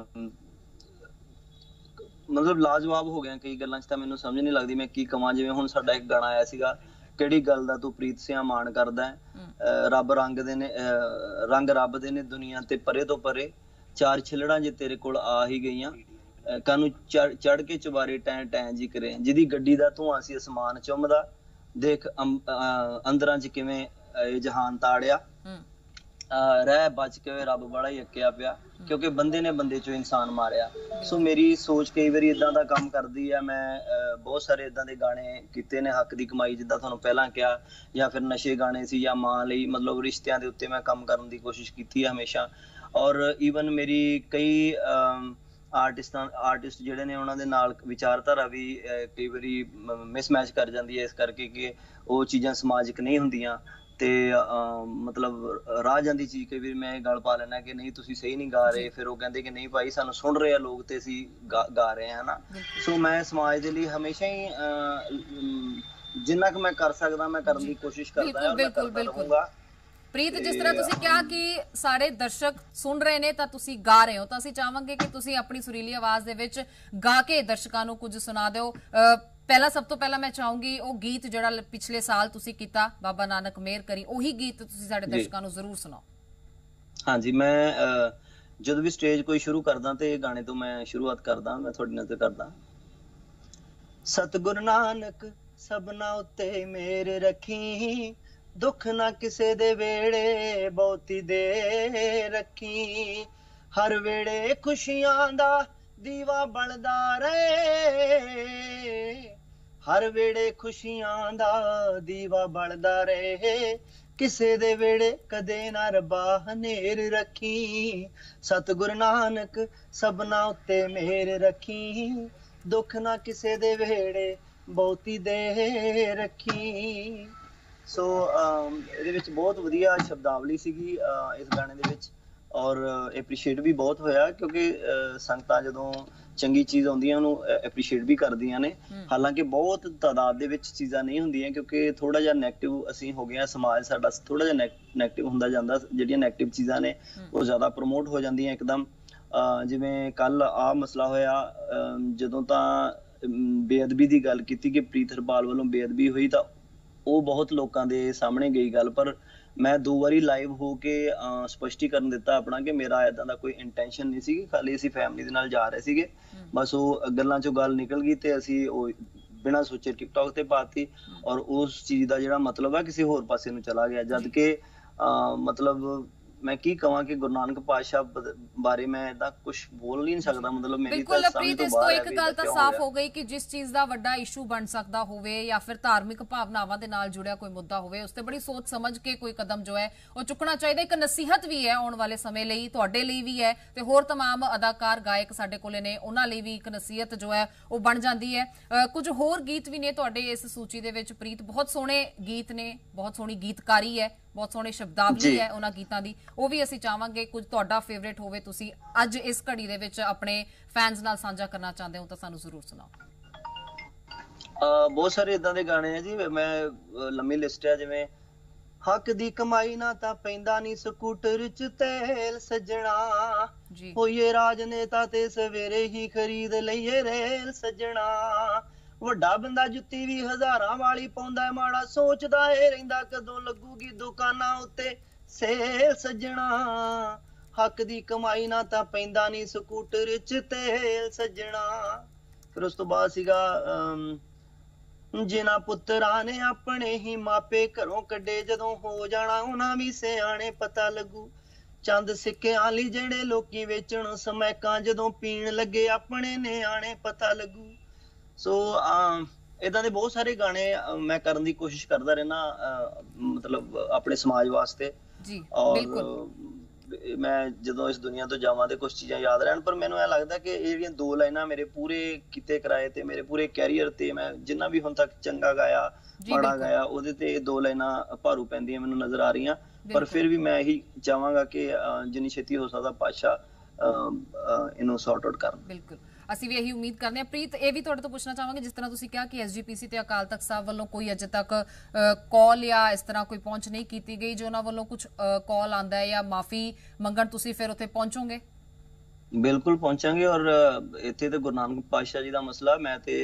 ਮਤਲਬ ਲਾਜਵਾਬ ਹੋ ਗਿਆ ਕਈ ਗੱਲਾਂ 'ਚ, ਤਾਂ ਮੈਨੂੰ ਸਮਝ ਨਹੀਂ ਲੱਗਦੀ ਮੈਂ ਕੀ ਕਵਾਂ। ਜਿਵੇਂ ਹੁਣ ਸਾਡਾ ਇੱਕ ਗਾਣਾ ਆਇਆ ਸੀਗਾ, ਕਿਹੜੀ ਗੱਲ ਦਾ ਤੂੰ ਪ੍ਰੀਤ ਸਿਆਂ ਮਾਣ ਕਰਦਾ ਹੈ, ਰੱਬ ਰੰਗ ਦੇ ਨੇ ਰੰਗ ਰੱਬ ਦੇ ਨੇ ਦੁਨੀਆ ਤੇ ਪਰੇ ਤੋਂ ਪਰੇ, ਚਾਰ ਛਿਲੜਾਂ ਜੇ ਤੇਰੇ ਕੋਲ ਆ ਹੀ ਗਈਆਂ, ਕਾਨੂੰ ਚੜ ਕੇ ਚੁਬਾਰੇ ਟੈਂ ਟੈਂ ਜੀ ਕਰੇ, ਜਿਹਦੀ ਗੱਡੀ ਦਾ ਧੂੰਆਂ ਸੀ ਅਸਮਾਨ ਚੁੰਮਦਾ, ਦੇਖ ਅੰਦਰਾਂ 'ਚ ਕਿਵੇਂ ਇਹ ਜਹਾਨ ਤਾੜਿਆ, ਰਹਿ ਬਚ ਕੇ ਰੱਬ ਬੜਾ ਹੀ ਅੱਕਿਆ ਪਿਆ, ਕਿਉਂਕਿ ਬੰਦੇ ਨੇ ਬੰਦੇ ਚੋਂ ਇਨਸਾਨ ਮਾਰਿਆ। ਸੋ ਮੇਰੀ ਸੋਚ ਕਈ ਵਾਰੀ ਇਦਾਂ ਦਾ ਕੰਮ ਕਰਦੀ ਆ। ਮੈਂ ਬਹੁਤ ਸਾਰੇ ਇਦਾਂ ਦੇ ਗਾਣੇ ਕੀਤੇ ਨੇ, ਹੱਕ ਦੀ ਕਮਾਈ ਜਿੱਦਾਂ ਤੁਹਾਨੂੰ ਪਹਿਲਾਂ ਕਿਹਾ, ਜਾਂ ਫਿਰ ਨਸ਼ੇ ਗਾਣੇ ਸੀ, ਜਾਂ ਮਾਂ ਲਈ ਮਤਲਬ ਰਿਸ਼ਤਿਆਂ ਦੇ ਉੱਤੇ ਮੈਂ ਕੰਮ ਕਰਨ ਦੀ ਕੋਸ਼ਿਸ਼ ਕੀਤੀ ਹੈ ਹਮੇਸ਼ਾ। ਔਰ ਈਵਨ ਮੇਰੀ ਕਈ ਆਰਟਿਸਟਾਂ ਆਰਟਿਸਟ ਜਿਹੜੇ ਨੇ ਉਹਨਾਂ ਦੇ ਨਾਲ ਵਿਚਾਰਧਾਰਾ ਵੀ ਕਈ ਵਾਰੀ ਮਿਸਮੈਚ ਕਰ ਜਾਂਦੀ ਹੈ, ਇਸ ਕਰਕੇ ਕਿ ਉਹ ਚੀਜ਼ਾਂ ਸਮਾਜਿਕ ਨਹੀਂ ਹੁੰਦੀਆਂ ਤੇ ਮਤਲਬ ਰਾਹ ਜਾਂਦੀ ਚੀਜ਼ ਕਈ ਵਾਰੀ ਮੈਂ ਇਹ ਗੱਲ ਪਾ ਲੈਣਾ ਕਿ ਨਹੀਂ ਤੁਸੀਂ ਸਹੀ ਨਹੀਂ ਗਾ ਰਹੇ, ਫਿਰ ਉਹ ਕਹਿੰਦੇ ਕਿ ਨਹੀਂ ਭਾਈ ਸਾਨੂੰ ਸੁਣ ਰਹੇ ਆ ਲੋਕ ਤੇ ਅਸੀਂ ਗਾ ਰਹੇ ਹਾਂ ਨਾ। ਸੋ ਮੈਂ ਸਮਾਜ ਦੇ ਲਈ ਹਮੇਸ਼ਾ ਹੀ ਜਿੰਨਾ ਕੁ ਮੈਂ ਕਰ ਸਕਦਾ ਮੈਂ ਕਰਨ ਦੀ ਕੋਸ਼ਿਸ਼ ਕਰਦਾ ਹਾਂ। ਬਿਲਕੁਲ ਬਿਲਕੁਲ ਪ੍ਰੀਤ, ਜਿਸ ਤਰ੍ਹਾਂ ਤੁਸੀਂ ਕਿਹਾ ਕਿ ਸਾਰੇ ਦਰਸ਼ਕ ਸੁਣ ਰਹੇ ਨੇ ਤਾਂ ਤੁਸੀਂ ਗਾ ਰਹੇ ਹੋ, ਤਾਂ ਅਸੀਂ ਚਾਹਾਂਗੇ ਕਿ ਤੁਸੀਂ ਆਪਣੀ ਸੁਰੀਲੀ ਆਵਾਜ਼ ਦੇ ਵਿੱਚ ਗਾ ਕੇ ਦਰਸ਼ਕਾਂ ਨੂੰ ਕੁਝ ਸੁਣਾ ਦਿਓ। ਪਹਿਲਾਂ ਸਭ ਤੋਂ ਪਹਿਲਾਂ ਮੈਂ ਚਾਹੂੰਗੀ ਉਹ ਗੀਤ ਜਿਹੜਾ ਪਿਛਲੇ ਸਾਲ ਤੁਸੀਂ ਕੀਤਾ, ਬਾਬਾ ਨਾਨਕ ਮਿਹਰ ਕਰੀ, ਉਹੀ ਗੀਤ ਤੁਸੀਂ ਸਾਡੇ ਦਰਸ਼ਕਾਂ ਨੂੰ ਜ਼ਰੂਰ ਸੁਣਾਓ। ਹਾਂਜੀ, ਮੈਂ ਜਦੋਂ ਵੀ ਸਟੇਜ ਕੋਈ ਸ਼ੁਰੂ ਕਰਦਾ ਤੇ ਇਹ ਗਾਣੇ ਤੋਂ ਮੈਂ ਸ਼ੁਰੂਆਤ ਕਰਦਾ। ਮੈਂ ਤੁਹਾਡੀ ਨਜ਼ਰ ਕਰਦਾ। ਸਤਿਗੁਰ ਨਾਨਕ ਸਭਨਾ ਉੱਤੇ ਮਿਹਰ ਰੱਖੀ, ਦੁੱਖ ਨਾ ਕਿਸੇ ਦੇ ਵੇੜੇ ਬਹੁਤੀ ਦੇ ਰੱਖੀ, ਹਰ ਵੇੜੇ ਖੁਸ਼ੀਆਂ ਦਾ ਦੀਵਾ ਬਲਦਾ ਰਹੇ, ਹਰ ਵੇੜੇ ਖੁਸ਼ੀਆਂ ਦਾ ਦੀਵਾ ਬਲਦਾ ਰਹੇ, ਕਿਸੇ ਦੇ ਵੇੜੇ ਕਦੇ ਨਾ ਰੱਬਾ ਹਨੇਰ ਰੱਖੀ, ਸਤਿਗੁਰ ਨਾਨਕ ਸਭਨਾ ਉੱਤੇ ਮਿਹਰ ਰੱਖੀ, ਦੁੱਖ ਨਾ ਕਿਸੇ ਦੇ ਵੇੜੇ ਬਹੁਤੀ ਦੇ ਰੱਖੀ। ਸੋ ਇਹਦੇ ਵਿੱਚ ਬਹੁਤ ਵਧੀਆ ਸ਼ਬਦਾਵਲੀ ਸੀਗੀ ਇਸ ਗਾਣੇ ਦੇ ਵਿੱਚ, ਔਰ ਐਪਰੀਸ਼ੀਏਟ ਵੀ ਬਹੁਤ ਹੋਇਆ, ਕਿਉਂਕਿ ਸੰਗਤਾਂ ਜਦੋਂ ਚੰਗੀ ਚੀਜ਼ ਆਉਂਦੀ ਹੈ ਉਹਨੂੰ ਐਪਰੀਸ਼ੀਏਟ ਵੀ ਕਰਦੀਆਂ ਨੇ। ਹਾਲਾਂਕਿ ਬਹੁਤ ਤਾਦਾਦ ਦੇ ਵਿੱਚ ਚੀਜ਼ਾਂ ਨਹੀਂ ਹੁੰਦੀਆਂ, ਕਿਉਂਕਿ ਥੋੜਾ ਜਿਹਾ ਨੈਗੇਟਿਵ ਅਸੀਂ ਹੋ ਗਏ ਹਾਂ, ਸਮਾਜ ਸਾਡਾ ਥੋੜਾ ਜਿਹਾ ਨੈਗੇਟਿਵ ਹੁੰਦਾ ਜਾਂਦਾ, ਜਿਹੜੀਆਂ ਨੈਗੇਟਿਵ ਚੀਜ਼ਾਂ ਨੇ ਉਹ ਜ਼ਿਆਦਾ ਪ੍ਰਮੋਟ ਹੋ ਜਾਂਦੀਆਂ ਇੱਕਦਮ। ਜਿਵੇਂ ਕੱਲ ਆਹ ਮਸਲਾ ਹੋਇਆ, ਜਦੋਂ ਤਾਂ ਬੇਅਦਬੀ ਦੀ ਗੱਲ ਕੀਤੀ ਕਿ ਪ੍ਰੀਤ ਹਰਪਾਲ ਵੱਲੋਂ ਬੇਅਦਬੀ ਹੋਈ, ਤਾਂ ਉਹ ਬਹੁਤ ਲੋਕਾਂ ਦੇ ਸਾਹਮਣੇ ਗਈ ਗੱਲ, ਪਰ ਮੈਂ ਦੋ ਵਾਰੀ ਲਾਈਵ ਹੋ ਕੇ ਸਪਸ਼ਟੀਕਰਨ ਦਿੱਤਾ ਆਪਣਾ ਕਿ ਮੇਰਾ ਏਦਾਂ ਦਾ ਕੋਈ ਇੰਟੈਂਸ਼ਨ ਨਹੀਂ ਸੀ, ਖਾਲੀ ਅਸੀਂ ਫੈਮਿਲੀ ਦੇ ਨਾਲ ਜਾ ਰਹੇ ਸੀਗੇ, ਬਸ ਉਹ ਗੱਲਾਂ ਚੋਂ ਗੱਲ ਨਿਕਲ ਗਈ ਤੇ ਅਸੀਂ ਉਹ ਬਿਨਾਂ ਸੋਚੇ ਟਿਕਟੌਕ ਤੇ ਪਾਤੀ, ਔਰ ਉਸ ਚੀਜ਼ ਦਾ ਜਿਹੜਾ ਮਤਲਬ ਹੈ ਕਿਸੇ ਹੋਰ ਪਾਸੇ ਨੂੰ ਚਲਾ ਗਿਆ। ਜਦ ਕਿ ਮਤਲਬ ਮੈਂ ਕੀ ਕਹਾਂ ਕਿ ਗੁਰੂ ਨਾਨਕ ਪਾਤਸ਼ਾਹ ਬਾਰੇ ਮੈਂ ਇਦਾਂ ਕੁਝ ਬੋਲ ਨਹੀਂ ਸਕਦਾ, ਮਤਲਬ ਮੇਰੀ ਤਾਂ ਸਮਝ ਤੋਂ ਬਾਹਰ ਹੈ। ਇੱਕ ਗੱਲ ਤਾਂ ਸਾਫ਼ ਹੋ ਗਈ ਕਿ ਜਿਸ ਚੀਜ਼ ਦਾ ਵੱਡਾ ਇਸ਼ੂ ਬਣ ਸਕਦਾ ਹੋਵੇ ਜਾਂ ਫਿਰ ਧਾਰਮਿਕ ਭਾਵਨਾਵਾਂ ਦੇ ਨਾਲ ਜੁੜਿਆ ਕੋਈ ਮੁੱਦਾ ਹੋਵੇ, ਉਸ ਤੇ ਬੜੀ ਸੋਚ ਸਮਝ ਕੇ ਕੋਈ ਕਦਮ ਜੋ ਹੈ ਉਹ ਚੁੱਕਣਾ ਚਾਹੀਦਾ। ਇੱਕ ਨਸੀਹਤ ਵੀ ਹੈ ਆਉਣ ਵਾਲੇ ਸਮੇਂ ਲਈ, ਤੁਹਾਡੇ ਲਈ ਵੀ ਹੈ ਤੇ ਹੋਰ तमाम ਅਦਾਕਾਰ ਗਾਇਕ ਸਾਡੇ ਕੋਲੇ ਨੇ, ਉਹਨਾਂ ਲਈ ਵੀ ਇੱਕ ਨਸੀਹਤ ਜੋ ਹੈ ਉਹ ਬਣ ਜਾਂਦੀ ਹੈ। ਕੁਝ ਹੋਰ ਗੀਤ ਵੀ ਨੇ ਤੁਹਾਡੇ ਇਸ ਸੂਚੀ ਦੇ ਵਿੱਚ ਪ੍ਰੀਤ, ਬਹੁਤ ਸੋਹਣੇ ਗੀਤ ਨੇ, ਬਹੁਤ ਸੋਹਣੀ ਗੀਤਕਾਰੀ ਹੈ, ਬਹੁਤ ਸੋਹਣੀ ਸ਼ਬਦਾਵਲੀ ਹੈ ਉਹਨਾਂ ਗੀਤਾਂ ਦੀ, ਉਹ ਵੀ ਅਸੀਂ ਚਾਹਾਂਗੇ ਕੁਝ ਤੁਹਾਡਾ ਫੇਵਰੇਟ ਹੋਵੇ, ਤੁਸੀਂ ਅੱਜ ਇਸ ਘੜੀ ਦੇ ਵਿੱਚ ਆਪਣੇ ਫੈਨਸ ਨਾਲ ਸਾਂਝਾ ਕਰਨਾ ਚਾਹੁੰਦੇ ਹੋ ਤਾਂ ਸਾਨੂੰ ਜ਼ਰੂਰ ਸੁਣਾਓ। ਬਹੁਤ ਸਾਰੇ ਇਦਾਂ ਦੇ ਗਾਣੇ ਆ ਜੀ, ਮੈਂ ਲੰਮੀ ਲਿਸਟ ਹੈ, ਜਿਵੇਂ ਹੱਕ ਦੀ ਕਮਾਈ ਨਾ ਤਾਂ ਪੈਂਦਾ ਨਹੀਂ ਸਕੂਟਰ ਚ ਤੇਲ ਸੱਜਣਾ, ਹੋਈਏ ਰਾਜਨੇਤਾ ਤੇ ਸਵੇਰੇ ਹੀ ਖਰੀਦ ਲਈਏ ਰੇਲ ਸੱਜਣਾ, ਵੱਡਾ ਬੰਦਾ ਜੁੱਤੀ ਵੀ ਹਜ਼ਾਰਾਂ ਵਾਲੀ ਪਾਉਂਦਾ, ਮਾੜਾ ਸੋਚਦਾ ਏ ਰਹਿੰਦਾ ਕਦੋਂ ਲੱਗੂਗੀ ਦੁਕਾਨਾਂ ਉੱਤੇ ਸੇਲ ਸੱਜਣਾ, ਹੱਕ ਦੀ ਕਮਾਈ ਨਾ ਤਾਂ ਪੈਂਦਾ ਨਹੀਂ ਸਕੂਟਰ ਚ ਤੇਲ ਸੱਜਣਾ। ਫਿਰ ਉਸ ਤੋਂ ਬਾਅਦ ਸੀਗਾ ਜਿਨ੍ਹਾਂ ਪੁੱਤਰਾਂ ਨੇ ਆਪਣੇ ਹੀ ਮਾਪੇ ਘਰੋਂ ਕੱਢੇ, ਜਦੋਂ ਹੋ ਜਾਣਾ ਉਹਨਾਂ ਵੀ ਸਿਆਣੇ ਪਤਾ ਲੱਗੂ, ਚੰਦ ਸਿੱਕਿਆਂ ਲਈ ਜਿਹੜੇ ਲੋਕੀ ਵੇਚਣ ਸਮੈਕਾਂ, ਜਦੋਂ ਪੀਣ ਲੱਗੇ ਆਪਣੇ ਨਿਆਣੇ ਪਤਾ ਲੱਗੂ। ਸੋ ਏਦਾਂ ਦੇ ਬਹੁਤ ਸਾਰੇ ਗਾਣੇ ਮੈਂ ਕਰਨ ਦੀ ਕੋਸ਼ਿਸ਼ ਕਰਦਾ ਰਹਿਣਾ, ਮਤਲਬ ਆਪਣੇ ਸਮਾਜ ਵਾਸਤੇ ਜੀ। ਔਰ ਮੈਂ ਜਦੋਂ ਇਸ ਦੁਨੀਆ ਤੋਂ ਜਾਵਾਂ ਤੇ ਕੁਝ ਚੀਜ਼ਾਂ ਯਾਦ ਰਹਿਣ, ਪਰ ਮੈਨੂੰ ਇਹ ਲੱਗਦਾ ਕਿ ਇਹ ਜਿਹੜੀਆਂ ਦੋ ਲਾਈਨਾਂ ਮੇਰੇ ਪੂਰੇ ਕੀਤੇ ਕਰਾਏ ਤੇ ਮੇਰੇ ਪੂਰੇ ਕੈਰੀਅਰ ਤੇ ਮੈਂ ਜਿੰਨਾ ਵੀ ਹੁਣ ਤੱਕ ਚੰਗਾ ਗਾਇਆ ਮਾੜਾ ਗਾਇਆ, ਉਹਦੇ ਤੇ ਇਹ ਦੋ ਲਾਈਨਾਂ ਭਾਰੂ ਪੈਂਦੀਆਂ ਮੈਨੂੰ ਨਜ਼ਰ ਆ ਰਹੀਆਂ। ਪਰ ਫਿਰ ਵੀ ਮੈਂ ਇਹੀ ਚਾਹਾਂਗਾ ਕਿ ਜਿੰਨੀ ਛੇਤੀ ਹੋ ਸਕਦਾ ਪਾਤਸ਼ਾਹ ਇਹਨੂੰ ਸੌਰਟ ਆਊਟ ਕਰਨ। ਬਿਲਕੁਲ, ਅਸੀਂ ਵੀ ਇਹੀ ਉਮੀਦ ਕਰਦੇ ਹਾਂ। ਪ੍ਰੀਤ, ਇਹ ਵੀ ਤੁਹਾਡੇ ਤੋਂ ਪੁੱਛਣਾ ਚਾਹਾਂਗੇ, ਜਿਸ ਤਰ੍ਹਾਂ ਤੁਸੀਂ ਕਿਹਾ ਕਿ ਐਸਜੀਪੀਸੀ ਤੇ ਅਕਾਲ ਤਖਤ ਸਾਹਿਬ ਵੱਲੋਂ ਕੋਈ ਅਜੇ ਤੱਕ ਕਾਲ ਜਾਂ ਇਸ ਤਰ੍ਹਾਂ ਕੋਈ ਪਹੁੰਚ ਨਹੀਂ ਕੀਤੀ ਗਈ, ਜੇ ਉਹਨਾਂ ਵੱਲੋਂ ਕੁਝ ਕਾਲ ਆਉਂਦਾ ਹੈ ਜਾਂ ਮਾਫੀ ਮੰਗਣ, ਤੁਸੀਂ ਫਿਰ ਉੱਥੇ ਪਹੁੰਚੋਗੇ? ਬਿਲਕੁਲ ਪਹੁੰਚਾਂਗੇ, ਔਰ ਇੱਥੇ ਤੇ ਗੁਰੂ ਨਾਨਕ ਪਾਤਸ਼ਾਹ ਜੀ ਦਾ ਮਸਲਾ, ਮੈਂ ਤੇ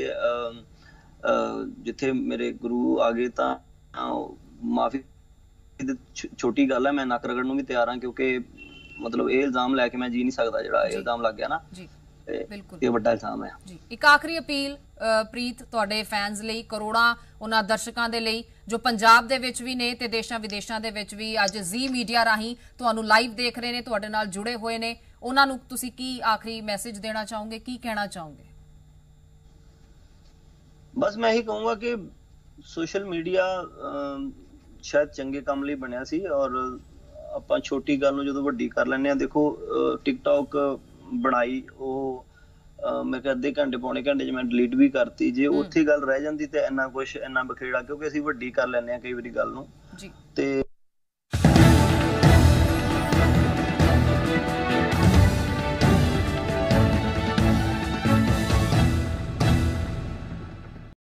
ਜਿੱਥੇ ਮੇਰੇ ਗੁਰੂ ਆ ਗਏ ਤਾਂ ਮਾਫੀ ਛੋਟੀ ਗੱਲ ਹੈ, ਮੈਂ ਨੱਕ ਰਗੜਨ ਨੂੰ ਵੀ ਤਿਆਰ ਹਾਂ, ਕਿਉਂਕਿ ਮਤਲਬ ਇਹ ਇਲਜ਼ਾਮ ਲੈ ਕੇ ਮੈਂ ਜੀ ਨਹੀਂ ਸਕਦਾ, ਜਿਹੜਾ ਇਹ ਇਲਜ਼ਾਮ ਲੱਗ ਗਿਆ ਨਾ ਜੀ। ਬਿਲਕੁਲ, ਇਹ ਵੱਡਾ ਇਲਜ਼ਾਮ ਹੈ ਜੀ। ਇੱਕ ਆਖਰੀ ਅਪੀਲ ਪ੍ਰੀਤ ਤੁਹਾਡੇ ਫੈਨਸ ਲਈ, ਕਰੋੜਾਂ ਉਹਨਾਂ ਦਰਸ਼ਕਾਂ ਦੇ ਲਈ ਜੋ ਪੰਜਾਬ ਦੇ ਵਿੱਚ ਵੀ ਨੇ ਤੇ ਦੇਸ਼ਾਂ ਵਿਦੇਸ਼ਾਂ ਦੇ ਵਿੱਚ ਵੀ ਅੱਜ ਜ਼ੀ ਮੀਡੀਆ ਰਾਹੀਂ ਤੁਹਾਨੂੰ ਲਾਈਵ ਦੇਖ ਰਹੇ ਨੇ, ਤੁਹਾਡੇ ਨਾਲ ਜੁੜੇ ਹੋਏ ਨੇ, ਉਹਨਾਂ ਨੂੰ ਤੁਸੀਂ ਕੀ ਆਖਰੀ ਮੈਸੇਜ ਦੇਣਾ ਚਾਹੋਗੇ, ਕੀ ਕਹਿਣਾ ਚਾਹੋਗੇ? ਬਸ ਮੈਂ ਇਹੀ ਕਹੂੰਗਾ ਕਿ ਸੋਸ਼ਲ ਮੀਡੀਆ ਸ਼ਾਇਦ ਚੰਗੇ ਕੰਮ ਲਈ ਬਣਿਆ ਸੀ, ਔਰ ਆਪਾਂ ਛੋਟੀ ਗੱਲ ਨੂੰ ਜਦੋਂ ਵੱਡੀ ਕਰ ਲੈਂਦੇ ਹਾਂ। ਦੇਖੋ ਟਿਕਟੌਕ ਬਣਾਈ ਉਹ ਮੈਂ ਕਿਹਾ ਅੱਧੇ ਘੰਟੇ ਪੌਣੇ ਘੰਟੇ 'ਚ ਮੈਂ ਡਿਲੀਟ ਵੀ ਕਰਤੀ, ਜੇ ਉੱਥੇ ਗੱਲ ਰਹਿ ਜਾਂਦੀ ਤੇ ਇੰਨਾ ਕੁਛ ਇੰਨਾ ਬਖੇੜਾ, ਕਿਉਂਕਿ ਅਸੀਂ ਵੱਡੀ ਕਰ ਲੈਂਦੇ ਹਾਂ ਕਈ ਵਾਰੀ ਗੱਲ ਨੂੰ, ਤੇ